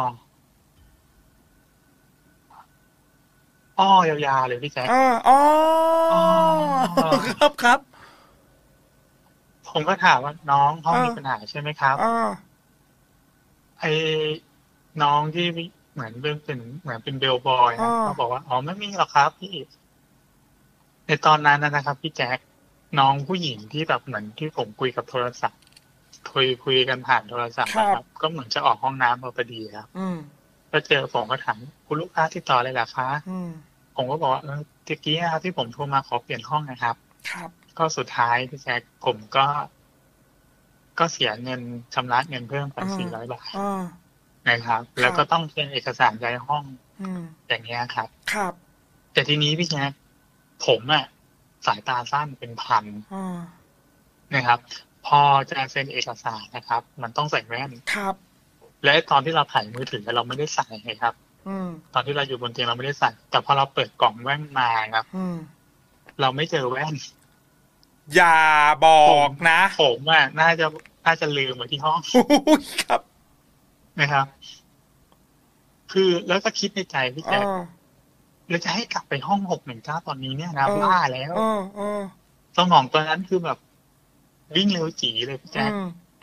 อ้อยาวๆเลยพี่แจ๊คอ๋ออ๋อครับครับผมก็ถามว่าน้องห้องมีปัญหาใช่ไหมครับไอ้น้องที่เหมือนเป็นเป็นเหมือนเป็นเบลบอยนะเขาบอกว่าอ๋อไม่มีหรอกครับพี่ในตอนนั้นนะครับพี่แจ๊คน้องผู้หญิงที่แบบเหมือนที่ผมคุยกับโทรศัพท์คุยคุยกันผ่านโทรศัพท์นะครับก็เหมือนจะออกห้องน้ำมาพอดีครับก็เจอผมก็ถามคุณลูกค้าติดต่ออะไรล่ะคะผมก็บอกว่าเออตะกี้ครับที่ผมโทรมาขอเปลี่ยนห้องนะครับครับก็สุดท้ายพี่แจ๊คผมก็ก็เสียเงินชำระเงินเพิ่มไปสี่ร้อยบาทนะครับแล้วก็ต้องเซ็นเอกสารย้ายห้องอย่างเงี้ยครับครับแต่ทีนี้พี่แจ๊คผมอะสายตาสั้นเป็นพันนะครับพอจะเซ็นเอกสารนะครับมันต้องใส่แว่นครับและตอนที่เราถ่ายมือถือเราไม่ได้ใส่ครับตอนที่เราอยู่บนเตียงเราไม่ได้ใส่แต่พอเราเปิดกล่องแว่นมาครับเราไม่เจอแว่นอย่าบอกนะผมอ่ะน่าจะน่าจะลืมไว้ที่ห้องครับนะครับคือแล้วก็คิดในใจพี่แจ๊คแล้วจะให้กลับไปห้องหกหนึ่งเก้าตอนนี้เนี่ยนะบ้าแล้วสมองตอนนั้นคือแบบวิ่งเร็วจี๋เลยพี่แจ๊ค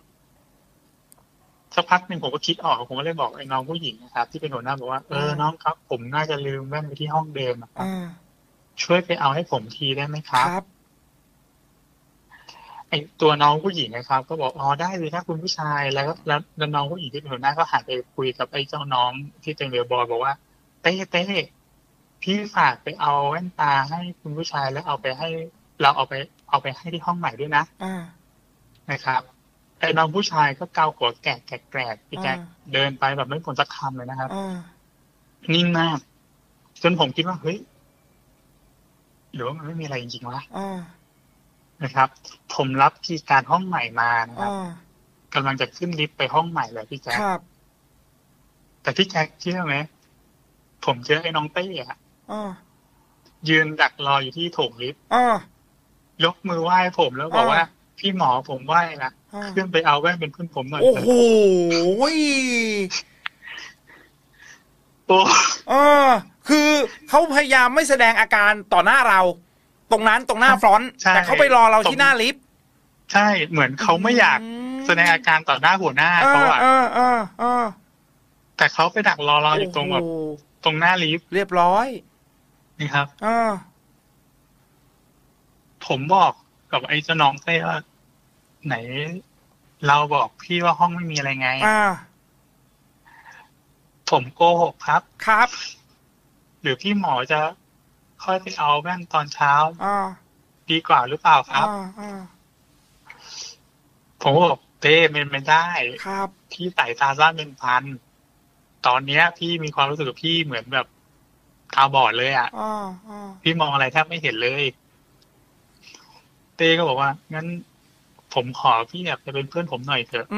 สักพักหนึ่งผมก็คิดออกผมก็เลยบอกไอ้น้องผู้หญิงนะครับที่เป็นหัวหน้าบอกว่าเออน้องครับผมน่าจะลืมแว่นไปที่ห้องเดิมนะครับช่วยไปเอาให้ผมทีได้ไหมครับไอ้ตัวน้องผู้หญิงนะครับก็บอกอ๋อได้เลยครับคุณผู้ชายแล้วแล้วน้องผู้หญิงที่เป็นหัวหน้าก็หันไปคุยกับไอ้เจ้าน้องที่เป็นเวลบอยบอกว่าเต้เต้พี่ฝากไปเอาแว่นตาให้คุณผู้ชายแล้วเอาไปให้เราเอาไปเอาไปให้ที่ห้องใหม่ด้วยนะนะครับไอ้น้องผู้ชายก็เกาหัวแกะแกะแกะพี่แจ๊คเดินไปแบบไม่ผลสักคำเลยนะครับนิ่งมากจนผมคิดว่าเฮ้ยหรือว่ามันไม่มีอะไรจริงๆวะนะครับผมรับคีย์การห้องใหม่มานะครับกำลังจะขึ้นลิฟต์ไปห้องใหม่เลยพี่แจ๊คแต่พี่แจ๊คเชื่อไหมผมเจอไอ้น้องเต้อะยืนดักรออยู่ที่โถงลิฟต์ยกมือไหว้ผมแล้วบอกว่าพี่หมอผมไหว้ละขึ้นไปเอาแว่นเป็นเพื่อนผมหน่อยโอ้โหโอ้เออคือเขาพยายามไม่แสดงอาการต่อหน้าเราตรงนั้นตรงหน้าฟรอนต์แต่เขาไปรอเราที่หน้าลิฟต์ใช่เหมือนเขาไม่อยากแสดงอาการต่อหน้าหัวหน้าเขาอะแต่เขาไปดักรอเราอยู่ตรงแบบตรงหน้าลิฟต์เรียบร้อยนี่ครับผมบอกกับไอ้เจ้าน้องเต้ว่าไหนเราบอกพี่ว่าห้องไม่มีอะไรไงผมโกหกครับครับหรือพี่หมอจะค่อยไปเอาแว่นตอนเช้าดีกว่าหรือเปล่าครับผมบอกเต้เป็นไม่ได้ครับพี่สายตาสั้นเป็นพันตอนเนี้ยพี่มีความรู้สึกกับพี่เหมือนแบบตาบอดเลยอ่ะพี่มองอะไรแทบไม่เห็นเลยเต้ก็บอกว่างั้นผมขอพี่อยากจะเป็นเพื่อนผมหน่อยเถอะ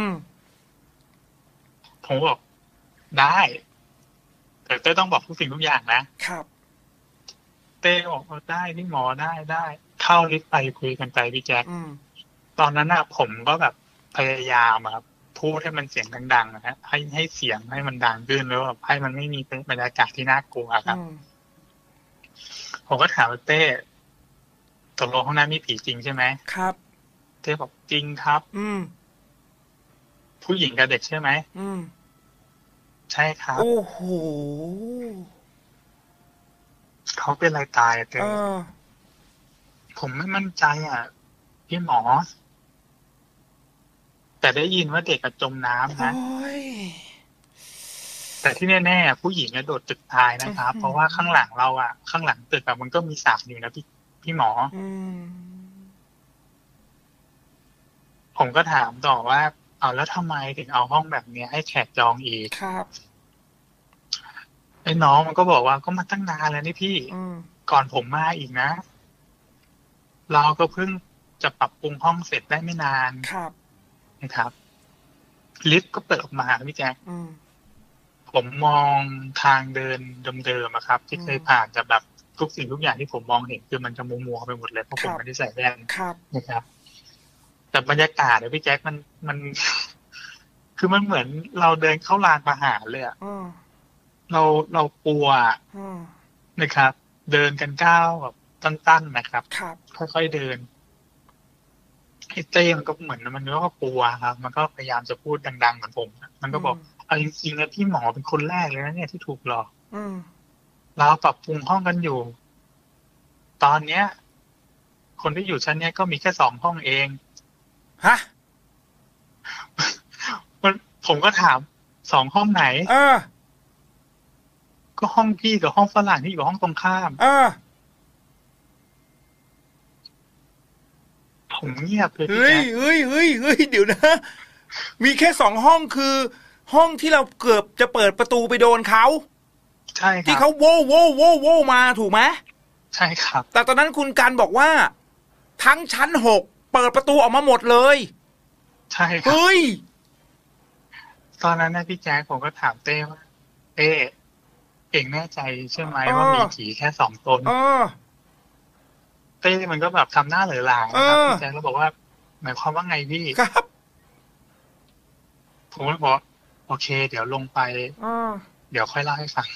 ผมบอกได้แต่เต้ต้องบอกทุกสิ่งทุกอย่างนะครับเต้บอกว่าได้พี่หมอได้ได้เข้าลิฟต์ไปคุยกันไปพี่แจ๊คตอนนั้นน่ะผมก็แบบพยายามครับพูดให้มันเสียงดังๆนะฮะให้ให้เสียงให้มันดังขึ้นแล้วแบบให้มันไม่มีบรรยากาศที่น่ากลัวครับผมก็ถามว่าเต้ตกลงห้องน้ำมีผีจริงใช่ไหมครับเต้บอกจริงครับอืมผู้หญิงกับเด็กใช่ไหมอืมใช่ครับโอ้โหเขาเป็นอะไรตายเต้ผมไม่มั่นใจอ่ะพี่หมอแต่ได้ยินว่าเด็กจมน้ำนะแต่ที่แน่ๆผู้หญิงโดดตึกตายนะครับเพราะว่าข้างหลังเราอ่ะข้างหลังตึกอะมันก็มีสระอยู่นะพี่พี่หมอผมก็ถามต่อว่าเอาแล้วทำไมถึงเอาห้องแบบนี้ให้แขกจองอีกครับไอ้น้องมันก็บอกว่าก็มาตั้งนานแล้วนี่พี่ก่อนผมมาอีกนะเราก็เพิ่งจะปรับปรุงห้องเสร็จได้ไม่นานครับนะครับลิฟต์ก็เปิดออกมาพี่แจ๊คผมมองทางเดินเดิมๆครับที่เคยผ่านจากแบบทุกสิ่งทุกอย่างที่ผมมองเห็นคือมันจะมัวๆไปหมดเลยเพราะผมไม่ได้ใส่แว่นนะครับแต่บรรยากาศเนี่ยพี่แจ๊คมันมันคือมันเหมือนเราเดินเข้าลานประหารเลยอะเราเรากลัวนะครับเดินกันก้าวแบบตั้นๆนะครับค่อยๆเดินไอ้เต้มันก็เหมือนมันก็กลัวครับมันก็พยายามจะพูดดังๆเหมือนผมมันก็บอกเอาจริงๆนะพี่หมอเป็นคนแรกเลยนะเนี่ยที่ถูกหลอกเราปรับปรุงห้องกันอยู่ตอนเนี้ยคนที่อยู่ชั้นเนี้ยก็มีแค่สองห้องเองฮะมันผมก็ถามสองห้องไหนเออก็ห้องพี่กับห้องฝรั่งที่อยู่ห้องตรงข้ามเออผมเงียบเลยเฮ้ยเฮ้ยเฮ้ยเฮ้ยเดี๋ยวนะมีแค่สองห้องคือห้องที่เราเกือบจะเปิดประตูไปโดนเขาใช่ครับที่เขาโว้โว้โว้โว้มาถูกไหมใช่ครับแต่ตอนนั้นคุณการบอกว่าทั้งชั้นหกเปิดประตูออกมาหมดเลยใช่ครับเฮ้ยตอนนั้นนะพี่แจ๊คผมก็ถามเต้ว่าเต้เองแน่ใจใช่ไหมว่ามีผีแค่สองตนเต้มันก็แบบทำหน้าเหลือหลายนะครับพี่แจ๊คก็บอกว่าหมายความว่าไงพี่ครับผมก็บอกโอเคเดี๋ยวลงไปเดี๋ยวค่อยเล่าให้ฟัง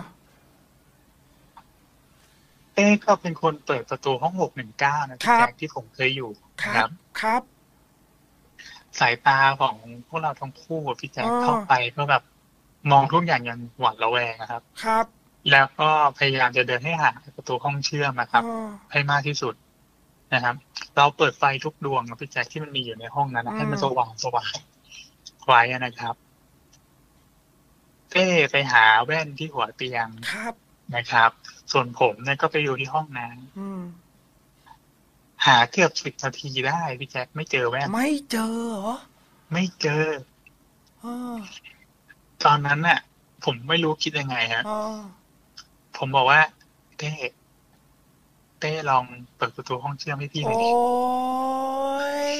เต้ก็เป็นคนเปิดประตูห้องหกหนึ่งเก้านะพี่แจ๊คที่ผมเคยอยู่ครับครับสายตาของพวกเราทั้งคู่พี่แจ๊คเข้าไปก็แบบมองทุกอย่างอย่างหวาดระแวงนะครับครับแล้วก็พยายามจะเดินให้ห่างประตูห้องเชื่อมนะครับให้มากที่สุดนะครับเราเปิดไฟทุกดวงนะพี่แจ๊คที่มันมีอยู่ในห้องนั้นให้มันสว่างสว่างไว้นะครับเต้ไปหาแว่นที่หัวเตียงนะครับส่วนผมเนี่ยก็ไปอยู่ที่ห้องน้ำหาเกือบสิบนาทีได้พี่แจ๊คไม่เจอแว่นไม่เจอเหรอไม่เจอตอนนั้นน่ะผมไม่รู้คิดยังไงฮะผมบอกว่าเต้เต้ลองเปิดประตูห้องเชื่อมให้พี่หน่อยดิโอ้ย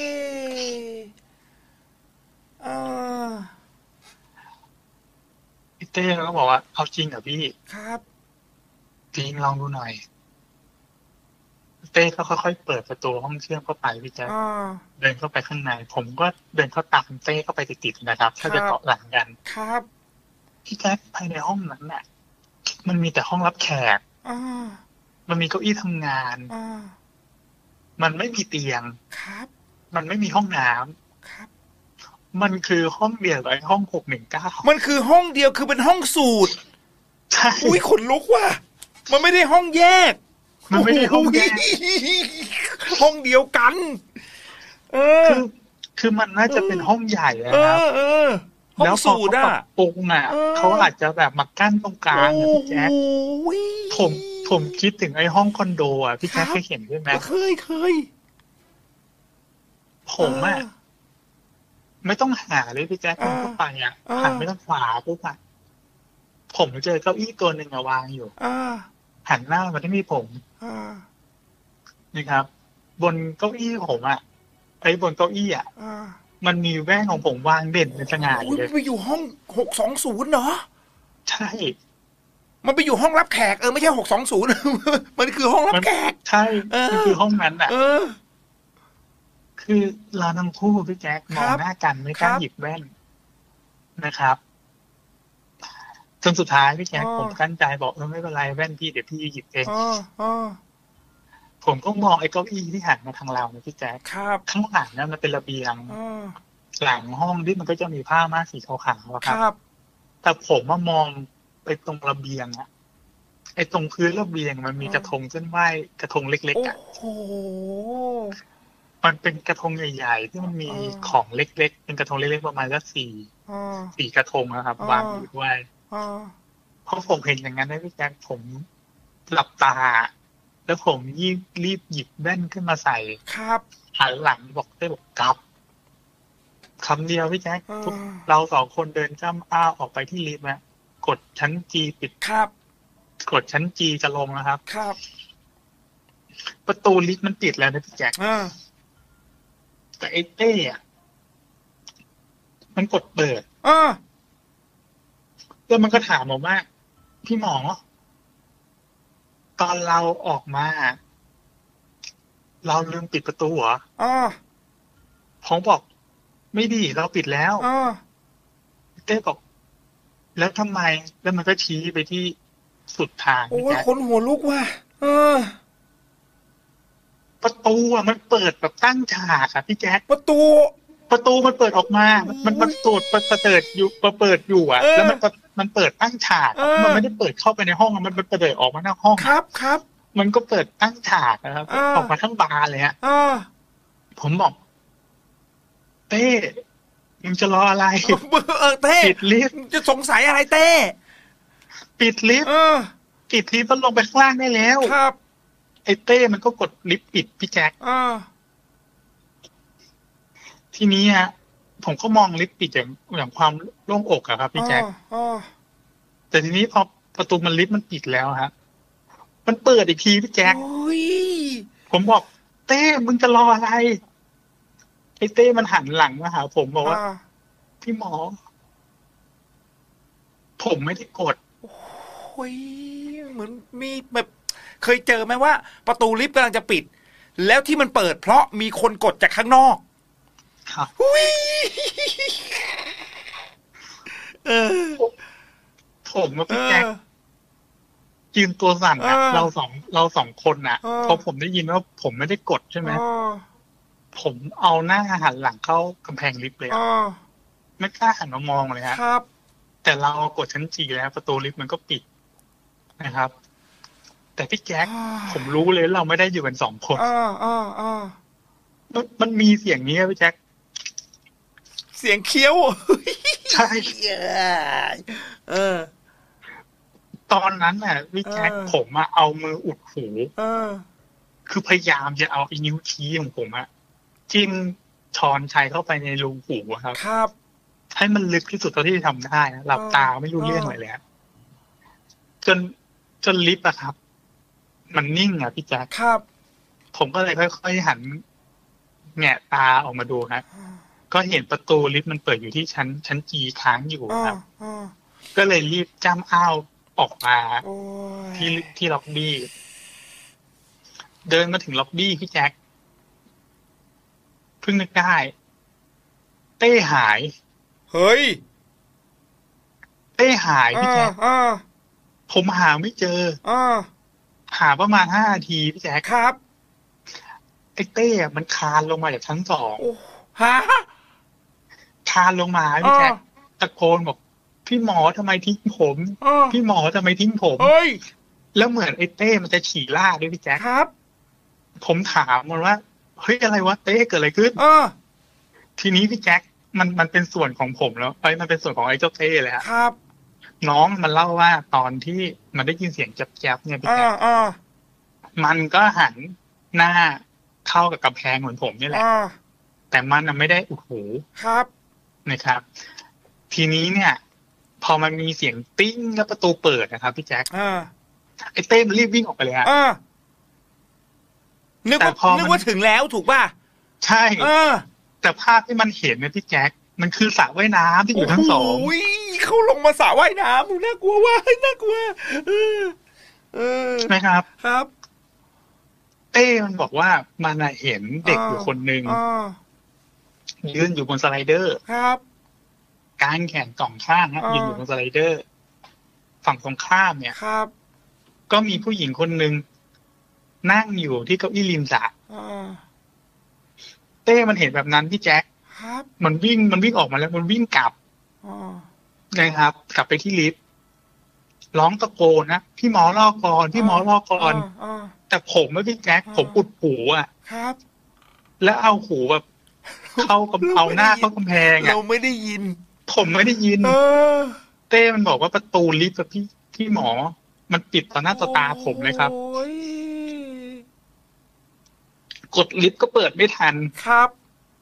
พี่เต้ก็บอกว่าเอาจริงเหรอพี่ครับจริงลองดูหน่อยเต้ก็ค่อยๆเปิดประตูห้องเชื่อมเข้าไปพี่แจ๊คเดินเข้าไปข้างในผมก็เดินเข้าตามเต้เข้าไปติดๆนะครับถ้าจะเกาะหลังกันครับพี่แจ๊คภายในห้องนั้นน่ะมันมีแต่ห้องรับแขกมันมีเก้าอี้ทำงานมันไม่มีเตียงครับมันไม่มีห้องน้ำครับมันคือห้องเดียวกับห้องหกหนึ่งเก้ามันคือห้องเดียวคือเป็นห้องสูตรใช่อุ้ยขนลุกว่ะมันไม่ได้ห้องแยกมันไม่ได้ห้องแยกห้องเดียวกันเออคือคือมันน่าจะเป็นห้องใหญ่นะครับเออแล้วพอเขาปรับปรุงอ่ะเขาอาจจะแบบมากั้นตรงกลางนะพี่แจ๊คผมผมคิดถึงไอ้ห้องคอนโดอ่ะพี่แจ๊คเคยเห็นใช่ไหมเคยเคยผมอ่ะไม่ต้องหาเลยพี่แจ๊คผมเข้าไปอ่ะหันไม่ต้องขวาปุ๊บอ่ะผมเจอเก้าอี้ตัวหนึ่งวางอยู่หันหน้ามาที่มีผมนี่ครับบนเก้าอี้ผมอ่ะไอ้บนเก้าอี้อ่ะมันมีแว่นของผมวางเด่นเป็นสง่าเลยไปอยู่ห้องหกสองศูนย์เหรอใช่มันไปอยู่ห้องรับแขกเออไม่ใช่หกสองศูนย์มันคือห้องรับแขกใช่มันคือห้องนั้นอ่ะคือเราทั้งคู่พี่แจ๊คมองหน้ากันไม่กล้าหยิบแว่นนะครับจนสุดท้ายพี่แจ๊คผมกั้นใจบอกเออไม่เป็นไรแว่นพี่เดี๋ยวพี่หยิบเองผมก็มองไอ้เก้าอี้ที่หันมาทางเราเนี่ยพี่แจ๊คข้างหลังเนี่ยมันเป็นระเบียงหลังห้องที่มันก็จะมีผ้าม่านสีขาวๆครับแต่ผมมามองไปตรงระเบียงอะไอ้ตรงพื้นระเบียงมันมีกระทงเส้นไหว้กระทงเล็กๆอะโอ้โหมันเป็นกระทงใหญ่ๆที่มันมีของเล็กๆเป็นกระทงเล็กๆประมาณสักสี่สี่กระทงนะครับวางอยู่ด้วยพอผมเห็นอย่างนั้นนะพี่แจ๊คผมหลับตาแล้วผมรีบรีบหยิบแว่นขึ้นมาใส่ครับหันหลังบอกได้บอกกลับคำเดียวพี่แจ๊คทุกเราสองคนเดินจ้ำอ้าวออกไปที่ลิฟต์นะกดชั้นจีปิดครับกดชั้นจีจะลงนะครับครับประตูลิฟต์มันปิดแล้วนะพี่แจ๊คแต่ไอ้เต้อะมันกดเปิดแล้วมันก็ถามผมว่าพี่หมอตอนเราออกมาเราลืมปิดประตูเหรอผมบอกไม่ดีเราปิดแล้วเต้บอกแล้วทำไมแล้วมันก็ชี้ไปที่สุดทางโอ้ยคนหัวลุกว่ะเออประตูอ่ะมันเปิดแบบตั้งฉากอ่ะพี่แจ๊คประตูประตูมันเปิดออกมามันมันเปิดมันเปิดอยู่มันเปิดอยู่อ่ะแล้วมันมันเปิดตั้งฉากมันไม่ได้เปิดเข้าไปในห้องมันมันเปิดออกมาหน้าห้องครับครับมันก็เปิดตั้งฉากนะครับออกมาทั้งบานเลยฮะผมบอกเต้มึงจะรออะไรเออเต้ปิดลิฟต์จะสงสัยอะไรเต้ปิดลิฟต์ปิดลิฟต์มันลงไปข้างล่างได้แล้วครับไอ้เต้มันก็กดลิฟต์ปิดพี่แจ๊คทีนี้ฮะผมก็มองลิฟต์ปิดอย่างอย่างความโล่งอกอะครับพี่แจ๊คแต่ทีนี้พอประตูมันลิฟต์มันปิดแล้วฮะมันเปิดอีกทีพี่แจ๊คผมบอกเต้มึงจะรออะไรไอ้เต้มันหันหลังมาหาผมบอกว่าพี่หมอผมไม่ได้กดโอ้ยเหมือนมีแบบเคยเจอไหมว่าประตูลิฟต์กำลังจะปิดแล้วที่มันเปิดเพราะมีคนกดจากข้างนอกครับเออผมกับพี่แจ๊คยืนตัวสั่นอะเราสองเราสองคนอะพอผมได้ยินว่าผมไม่ได้กดใช่ไหมผมเอาหน้าหันหลังเข้ากำแพงลิฟต์เลยไม่กล้าหันมามองเลยฮะครับแต่เรากดชั้นจีแล้วประตูลิฟต์มันก็ปิดนะครับแต่พี่แจ๊คผมรู้เลยเราไม่ได้อยู่กันสองคนมันมีเสียงนี้พี่แจ๊คเสียงเคี้ยวใช่เออตอนนั้นน่ะพี่แจ๊คผมอะเอามืออุดหูคือพยายามจะเอาไอ้นิ้วชี้ของผมอะจิ้มช้อนชัยเข้าไปในรูหูครับครับให้มันลึกที่สุดเท่าที่จะทำได้นะหลับตาไม่รู้เรื่องอะไรแล้วจนจนลิฟต์อะครับมันนิ่งอะพี่แจ๊คครับผมก็เลยค่อยๆหันแงะตาออกมาดูครับก็เห็นประตูลิฟต์มันเปิดอยู่ที่ชั้นชั้นจีค้างอยู่ครับก็เลยรีบจ้ำอ้าวออกมาที่ที่ล็อบบี้เดินมาถึงล็อบบี้พี่แจ๊คเพิ่งนึกได้เต้หายเฮ้ยเต้หายพี่แจ๊คผมหาไม่เจอหาประมาณห้านาทีพี่แจ๊คครับไอ้เต้มันคานลงมาจากชั้นสองฮะคานลงมาพี่แจ๊คตะโกนบอกพี่หมอทำไมทิ้งผมพี่หมอทำไมทิ้งผมแล้วเหมือนไอ้เต้มันจะฉี่ราดด้วยพี่แจ๊คครับผมถามมันว่าเฮ้ยอะไรวะเต้เกิดอะไรขึ้นทีนี้พี่แจ๊คมันมันเป็นส่วนของผมแล้วไอ้มันเป็นส่วนของไอ้เจ้าเต้เลยครับน้องมันเล่าว่าตอนที่มันได้ยินเสียงแจ๊บๆเนี่ยพี่แจ๊คมันก็หันหน้าเข้ากับกำแพงเหมือนผมนี่แหละแต่มันไม่ได้อุดหูครับนะครับทีนี้เนี่ยพอมันมีเสียงติ้งแล้วประตูเปิดนะครับพี่แจ๊คไอ้เต้มันรีบวิ่งออกไปเลยฮะนึกว่านึกว่าถึงแล้วถูกป่ะใช่แต่ภาพที่มันเห็นเนี่ยพี่แจ๊คมันคือสระว่ายน้ำที่อยู่ทั้งสองเขาลงมาสระว่ายน้ำน่ากลัวว่ะน่ากลัวเออเออใช่ไหมครับครับเต้มันบอกว่ามันเห็นเด็กอยู่คนหนึ่งยืนอยู่บนสไลเดอร์ครับกางแขนสองข้างนะยืนอยู่บนสไลเดอร์ฝั่งตรงข้ามเนี่ยครับก็มีผู้หญิงคนหนึ่งนั่งอยู่ที่เก้าอี้ริมสระเต้มันเห็นแบบนั้นพี่แจ๊คมันวิ่งมันวิ่งออกมาแล้วมันวิ่งกลับนะครับกลับไปที่ลิฟต์ร้องตะโกนนะพี่หมอรอก่อนพี่หมอรอก่อนแต่ผมไม่พี่แจ๊คผมอุดหูอ่ะครับแล้วเอาหูแบบเข้ากำเอาหน้าเข้ากำแพงอ่ะเราไม่ได้ยินผมไม่ได้ยินเออเต้มันบอกว่าประตูลิฟต์กับพี่พี่หมอมันปิดต่อหน้าต่อตาผมเลยครับกดลิฟต์ก็เปิดไม่ทันครับ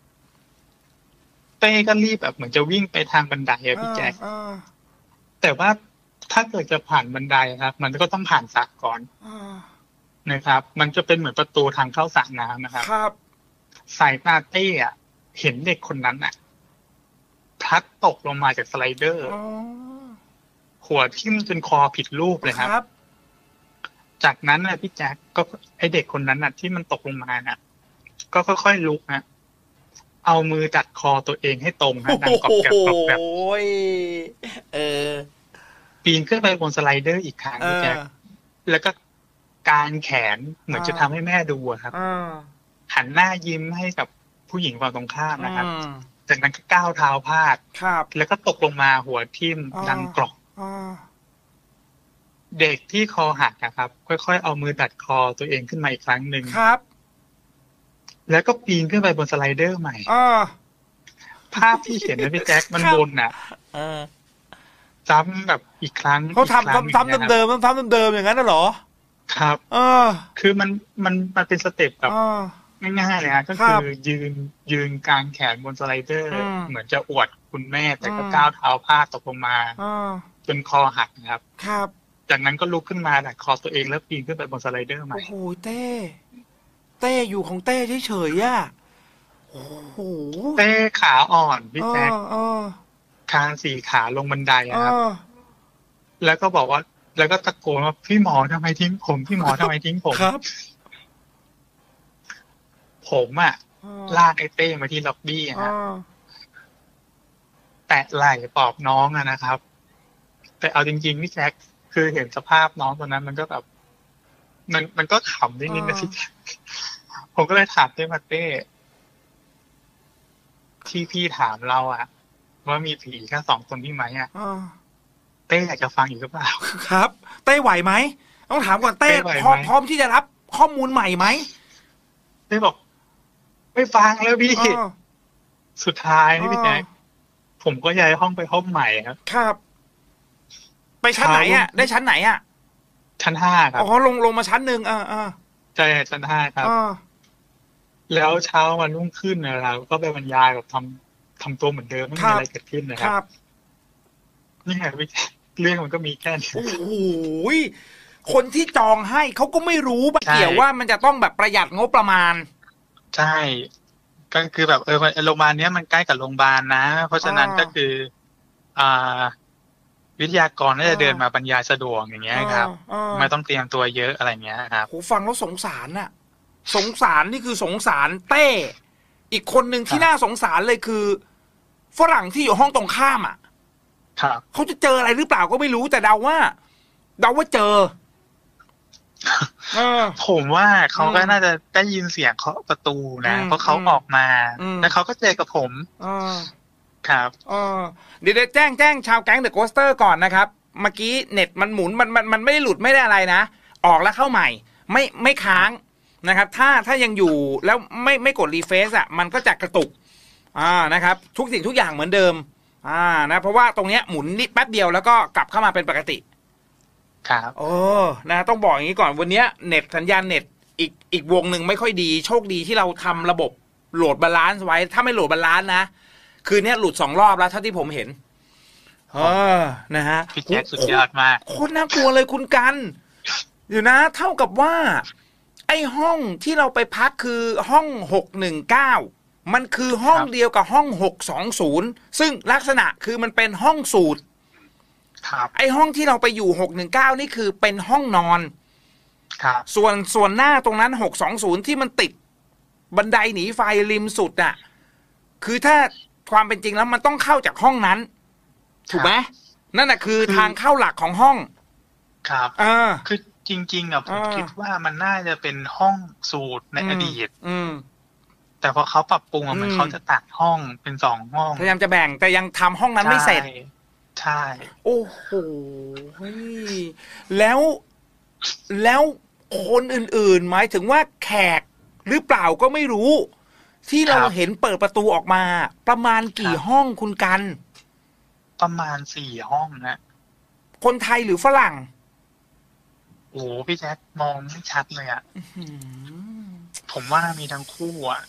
เต้ก็รีบแบบเหมือนจะวิ่งไปทางบันไดอะพี่แจ๊คแต่ว่าถ้าเกิดจะผ่านบันไดครับมันก็ต้องผ่านสระก่อนนะครับมันจะเป็นเหมือนประตูทางเข้าสระน้ำนะครับครับสายตาเต้อะเห็นเด็กคนนั้นอะพลัดตกลงมาจากสไลเดอร์หัวทิ่มจนคอผิดรูปเลยครับจากนั้นนะพี่แจ๊คก็ไอเด็กคนนั้นน่ะที่มันตกลงมาน่ะก็ค่อยๆลุกนะเอามือดัดคอตัวเองให้ตรงฮะดังกรอบแกรบกรอบแกรบเออปีนขึ้นไปบนสไลเดอร์อีกครั้งพี่แจ๊คแล้วก็กางแขนเหมือนจะทำให้แม่ดูครับหันหน้ายิ้มให้กับผู้หญิงฝั่งตรงข้ามนะครับจากนั้นก็ก้าวเท้าพาดแล้วก็ตกลงมาหัวทิ่มดังกรอบเด็กที่คอหักนะครับค่อยๆเอามือดัดคอตัวเองขึ้นมาอีกครั้งหนึ่งครับแล้วก็ปีนขึ้นไปบนสไลเดอร์ใหม่ภาพที่เห็นนะพี่แจ็คมันบนน่ะซ้ำแบบอีกครั้งเขาทำซ้ำๆเดิมๆซ้ำๆเดิมๆอย่างนั้นน่ะเหรอครับเออคือมันมันมันเป็นสเต็ปแบบง่ายๆเลยฮะก็คือยืนยืนกลางแขนบนสไลเดอร์เหมือนจะอวดคุณแม่แต่ก็ก้าวเท้าพาดตกลงมาจนคอหักนะครับครับจากนั้นก็ลุกขึ้นมาดัดคอตัวเองแล้วปีนขึ้นไปบนสไลเดอร์ใหม่โอ้โหเต้เต้อยู่ของเต้เฉยๆอ่ะโอ้โหเต้ขาอ่อนพี่แจ๊คคานสี่ขาลงบันไดครับแล้วก็บอกว่าแล้วก็ตะโกนว่าพี่หมอทำไมทิ้งผมพี่หมอทำไมทิ้งผมครับผมอ่ะลากไอ้เต้มาที่ล็อบบี้ฮะแตะไหล่ปลอบน้องอะนะครับแต่เอาจริงๆพี่แจ๊คคือเห็นสภาพน้องตอนนั้นมันก็แบบมันมันก็ขำนิดๆนะพี่ผมก็เลยถามเต้มาเต้ที่พี่ถามเราอะว่ามีผีแค่สองคนพี่ไหมอะเต้อยากจะฟังอีกหรือเปล่าครับเต้ไหวไหมต้องถามก่อนเต้พร้อมพร้อมที่จะรับข้อมูลใหม่ไหมเต้บอกไม่ฟังแล้วพี่สุดท้ายนี่พี่แจ๊คผมก็ย้ายห้องไปห้องใหม่ครับครับไปชั้นไหนอ่ะได้ชั้นไหนอ่ะชั้นห้าครับอ๋อลงลงมาชั้นหนึ่งอ่าอ่าใช่ชั้นห้าครับแล้วเช้าวันรุ่งขึ้นเราก็ไปบรรยายแบบทำทำตัวเหมือนเดิมไม่มีอะไรเกิดขึ้นนะครับนี่ไงเรื่องมันก็มีแค่นี้โอ้โหคนที่จองให้เขาก็ไม่รู้ปะเกี่ยวว่ามันจะต้องแบบประหยัดงบประมาณใช่ก็คือแบบเออโรงพยาบาลนี้มันใกล้กับโรงพยาบาลนะเพราะฉะนั้นก็คืออ่าวิทยากรน่าจะเดินมาบรรยายสะดวกอย่างเงี้ยครับไม่ต้องเตรียมตัวเยอะอะไรเงี้ยครับโหฟังแล้วสงสารน่ะสงสารนี่คือสงสารเต้อีกคนหนึ่งที่น่าสงสารเลยคือฝรั่งที่อยู่ห้องตรงข้ามอ่ะครับเขาจะเจออะไรหรือเปล่าก็ไม่รู้แต่เดาว่าเดาว่าเจอผมว่าเขาก็น่าจะได้ยินเสียงเคาะประตูนะเพราะเขาออกมาแล้วเขาก็เจอกับผมครับเดี๋ยวแจ้งแจ้งชาวแก๊งเดอะโกสเตอร์ก่อนนะครับเมื่อกี้เน็ตมันหมุนมันมันมันไม่ได้หลุดไม่ได้อะไรนะออกแล้วเข้าใหม่ไม่ไม่ค้างนะครับถ้าถ้ายังอยู่แล้วไม่ไม่กดรีเฟรชอ่ะมันก็จะกระตุกอ่านะครับทุกสิ่งทุกอย่างเหมือนเดิมอ่านะเพราะว่าตรงเนี้ยหมุนนิดแป๊บเดียวแล้วก็กลับเข้ามาเป็นปกติครับโอ้นะต้องบอกอย่างนี้ก่อนวันนี้เน็ตสัญญาณเน็ตอีกอีกวงหนึ่งไม่ค่อยดีโชคดีที่เราทำระบบโหลดบาลานซ์ไว้ถ้าไม่โหลดบาลานซ์นะคืนนี้หลุดสองรอบแล้วเท่าที่ผมเห็นเออนะฮะพี่แจ๊คสุดยอดมากโคตรน่ากลัวเลยคุณกันอยู่นะเท่ากับว่าไอ้ห้องที่เราไปพักคือห้องหกหนึ่งเก้ามันคือห้องเดียวกับห้องหกสองศูนย์ซึ่งลักษณะคือมันเป็นห้องสูตรไอ้ห้องที่เราไปอยู่หกหนึ่งเก้านี่คือเป็นห้องนอนครับส่วนส่วนหน้าตรงนั้นหกสองศูนย์ที่มันติดบันไดหนีไฟริมสุดอ่ะคือถ้าความเป็นจริงแล้วมันต้องเข้าจากห้องนั้นถูกไหมนั่นน่ะคือทางเข้าหลักของห้องครับอ่าคือจริงๆอ่ะผมคิดว่ามันน่าจะเป็นห้องสูตรในอดีตอืมแต่พอเขาปรับปรุงมันเขาจะตัดห้องเป็นสองห้องพยายามจะแบ่งแต่ยังทำห้องนั้นไม่เสร็จใช่โอ้โหแล้วแล้วคนอื่นๆหมายถึงว่าแขกหรือเปล่าก็ไม่รู้ที่เราเห็นเปิดประตูออกมาประมาณกี่ห้องคุณกันประมาณสี่ห้องนะคนไทยหรือฝรั่งโอ้พี่แจ๊คมองไม่ชัดเลยอ่ะผมว่ามีทั้งคู่อ่ะ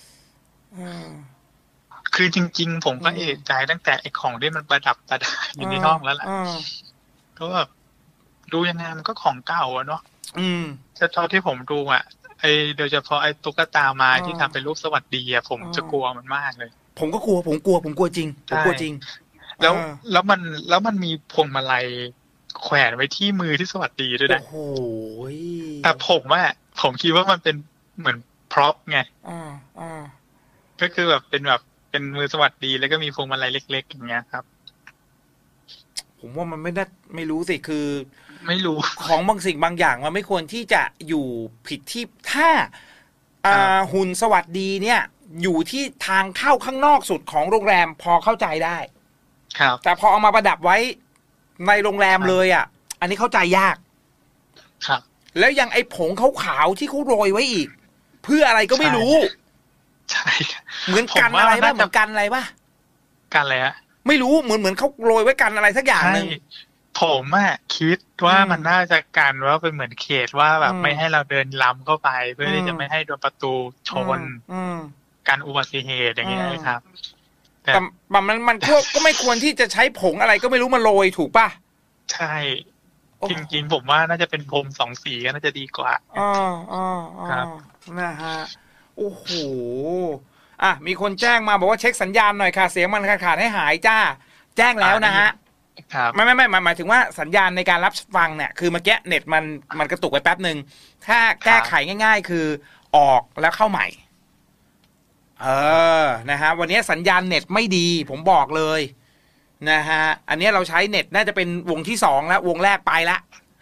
คือจริงๆผมก็เอะใจตั้งแต่ไอ้ของที่มันประดับประดาอยู่ในห้องแล้วแหละก็แบบดูยังไงมันก็ของเก่าอะเนาะแต่ตอนที่ผมดูอ่ะไอ้โดยเฉพาะไอ้ตุ๊กตาไม้ที่ทำเป็นรูปสวัสดีอ่ะผมจะกลัวมันมากเลยผมก็กลัวผมกลัวผมกลัวจริงผมกลัวจริงแล้วแล้วมันแล้วมันมีพวงมาลัยแขวนไว้ที่มือที่สวัสดีด้วยนะโอ้โหแต่ผมว่าผมคิดว่ามันเป็นเหมือนพร็อพไงก็คือแบบเป็นแบบเป็นมือสวัสดีแล้วก็มีพวงมาลัยเล็กๆอย่างเงี้ยครับผมว่ามันไม่ได้ไม่รู้สิคือไม่รู้ของบางสิ่งบางอย่างมันไม่ควรที่จะอยู่ผิดที่ถ้าหุ่นสวัสดีเนี่ยอยู่ที่ทางเข้าข้างนอกสุดของโรงแรมพอเข้าใจได้ครับแต่พอเอามาประดับไว้ในโรงแรมเลยอ่ะอันนี้เข้าใจยากครับแล้วยังไอ้ผงขาวๆที่เขาโรยไว้อีกเพื่ออะไรก็ไม่รู้ใช่เหมือนกันอะไรบ้างเหมือนกันอะไรป่ะกันอะไรฮะไม่รู้เหมือนเหมือนเขาโรยไว้กันอะไรสักอย่างนึงผมอะคิดว่ามันน่าจะกันว่าเป็นเหมือนเขตว่าแบบไม่ให้เราเดินล้ำเข้าไปเพื่อที่จะไม่ให้โดนประตูชนการอุบัติเหตุอย่างเงี้ยครับแต่มันมันก็ไม่ควรที่จะใช้ผงอะไรก็ไม่รู้มาโรยถูกป่ะใช่จริงๆผมว่าน่าจะเป็นพรมสองสีก็น่าจะดีกว่าอ๋ออ๋อครับนะฮะโอ้โหอ่ะมีคนแจ้งมาบอกว่าเช็คสัญญาณหน่อยค่ะเสียงมันขาดๆให้หายจ้าแจ้งแล้วนะฮะไม่ไม่ไม่หมายถึงว่าสัญญาณในการรับฟังเนี่ยคือเมื่อกี้เน็ตมันมันกระตุกไปแป๊บหนึ่งถ้าแก้ไขง่ายๆคือออกแล้วเข้าใหม่เออนะฮะวันนี้สัญญาณเน็ตไม่ดีผมบอกเลยนะฮะอันนี้เราใช้เน็ตน่าจะเป็นวงที่สองแล้ววงแรกไปละ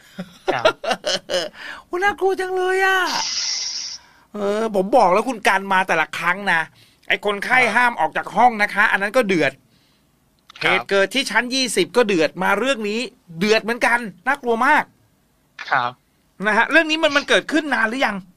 โอ้น่ากลัวจังเลยอ่ะเออผมบอกแล้วคุณกันมาแต่ละครั้งนะไอ้คนไข้ห้ามออกจากห้องนะคะอันนั้นก็เดือดเหตุเกิดที่ชั้นยี่สิบก็เดือดมาเรื่องนี้เดือดเหมือนกันน่ากลัวมากครับนะฮะเรื่องนี้มันมันเกิดขึ้นนานหรือยัง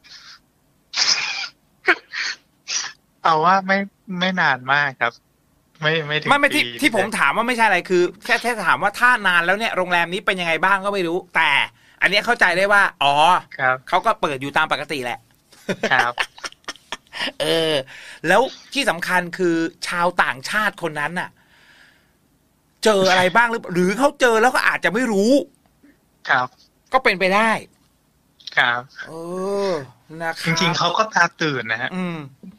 เอาว่าไม่ไม่นานมากครับไม่ไม่ถึงไม่ไม่ที่ที่ผมถามว่าไม่ใช่อะไรคือแค่แค่ถามว่าถ้านานแล้วเนี่ยโรงแรมนี้เป็นยังไงบ้างก็ไม่รู้แต่อันนี้เข้าใจได้ว่าอ๋อเขาก็เปิดอยู่ตามปกติแหละครับเออแล้วที่สำคัญคือชาวต่างชาติคนนั้นน่ะเจออะไรบ้างหรือหรือเขาเจอแล้วก็อาจจะไม่รู้ครับก็เป็นไปได้ครับเออนะครับจริงๆเขาก็ตาตื่นนะฮะอืม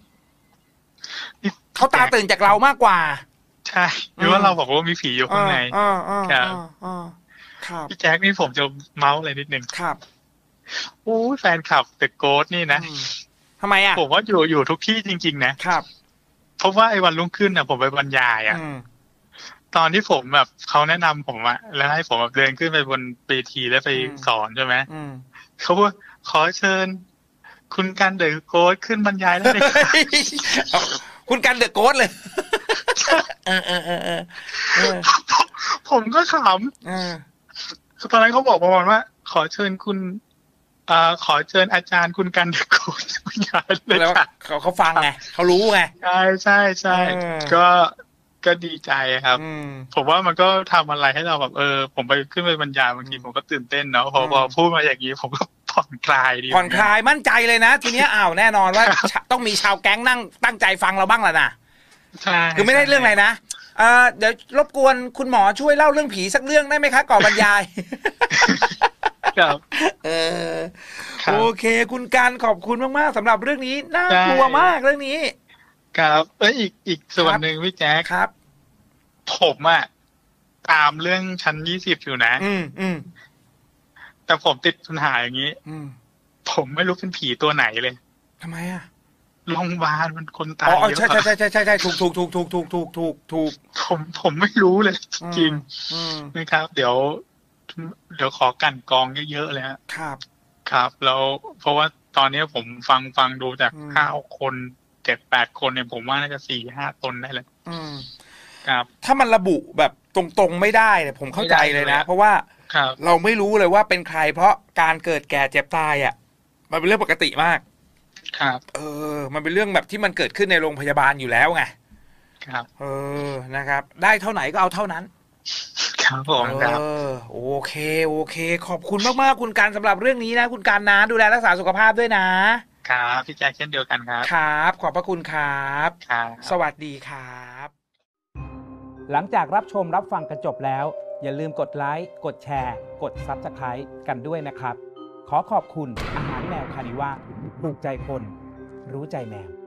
เขาตาตื่นจากเรามากกว่าใช่หรือว่าเราบอกว่ามีผีอยู่ข้างในครับพี่แจ็คนี่ผมจะเมาส์อะไรนิดนึงครับโอ้แฟนคลับเดอะโกสต์นี่นะทำไมอ่ะผมว่าอยู่อยู่ทุกที่จริงๆนะครับเพราะว่าไอ้วันรุ่งขึ้นน่ะผมไปบรรยายอ่ะตอนที่ผมแบบเขาแนะนำผมอะแล้วให้ผมแบบเดินขึ้นไปบนเวทีแล้วไปสอนใช่ไหมเขาว่าขอเชิญคุณกันเดอะโกสต์ขึ้นบรรยายแล้วเลยคุณกันเดอะโกสต์เลยเออเออเออเออผมก็ขำคือตอนนั้นเขาบอกประมาณว่าขอเชิญคุณอ่าขอเชิญอาจารย์คุณกันเดอะโกสต์บรรยายเลยค่ะเขาเขาฟังไงเขารู้ไงใช่ใช่ใช่ก็ก็ดีใจครับผมว่ามันก็ทำอะไรให้เราแบบเออผมไปขึ้นไปบรรยายบางทีผมก็ตื่นเต้นเนาะพอพอพูดมาอย่างนี้ผมก็ผ่อนคลายดีผ่อนคลายมั่นใจเลยนะทีนี้อ้าวแน่นอนว่าต้องมีชาวแก๊งนั่งตั้งใจฟังเราบ้างล่ะนะใช่คือไม่ได้เรื่องอะไรนะเออเดี๋ยวรบกวนคุณหมอช่วยเล่าเรื่องผีสักเรื่องได้ไหมคะก่อนบรรยายครับเออโอเคคุณการขอบคุณมากๆสำหรับเรื่องนี้น่ากลัวมากเรื่องนี้ครับเอ้ยอีกอีกส่วนหนึ่งพี่แจ๊คครับผมอะตามเรื่องชั้นยี่สิบอยู่นะอืมอืมแต่ผมติดปัญหาอย่างนี้ผมไม่รู้เป็นผีตัวไหนเลยทำไมอะโรงพยาบาลมันคนตายเยอะใช่ใช่ใช่ใช่ใช่ใช่ถูกถูกถูกถูกถูกถูกถูกถูกผมผมไม่รู้เลยจริงนะครับเดี๋ยวเดี๋ยวขอกันกองเยอะๆเลยครับครับแล้วเพราะว่าตอนนี้ผมฟังฟังดูจากห้าคนเจ็ดแปดคนเนี่ยผมว่าน่าจะสี่ห้าตนได้เลยครับถ้ามันระบุแบบตรงๆไม่ได้เนี่ยผมเข้าใจเลยนะเพราะว่าเราไม่รู้เลยว่าเป็นใครเพราะการเกิดแก่เจ็บตายอ่ะมันเป็นเรื่องปกติมากครับเออมันเป็นเรื่องแบบที่มันเกิดขึ้นในโรงพยาบาลอยู่แล้วไงครับเออนะครับได้เท่าไหนก็เอาเท่านั้นครับผมครับเออโอเคโอเคขอบคุณมากๆคุณกันสำหรับเรื่องนี้นะคุณกันนะดูแลรักษาสุขภาพด้วยนะครับพี่แจ็คเช่นเดียวกันครับครับขอบพระคุณครับครับสวัสดีครับหลังจากรับชมรับฟังกันจบแล้ว อย่าลืมกดไลค์กดแชร์กด ซับสไครบ์ กันด้วยนะครับขอขอบคุณอาหารแมวคานิว่าถูกใจคนรู้ใจแมว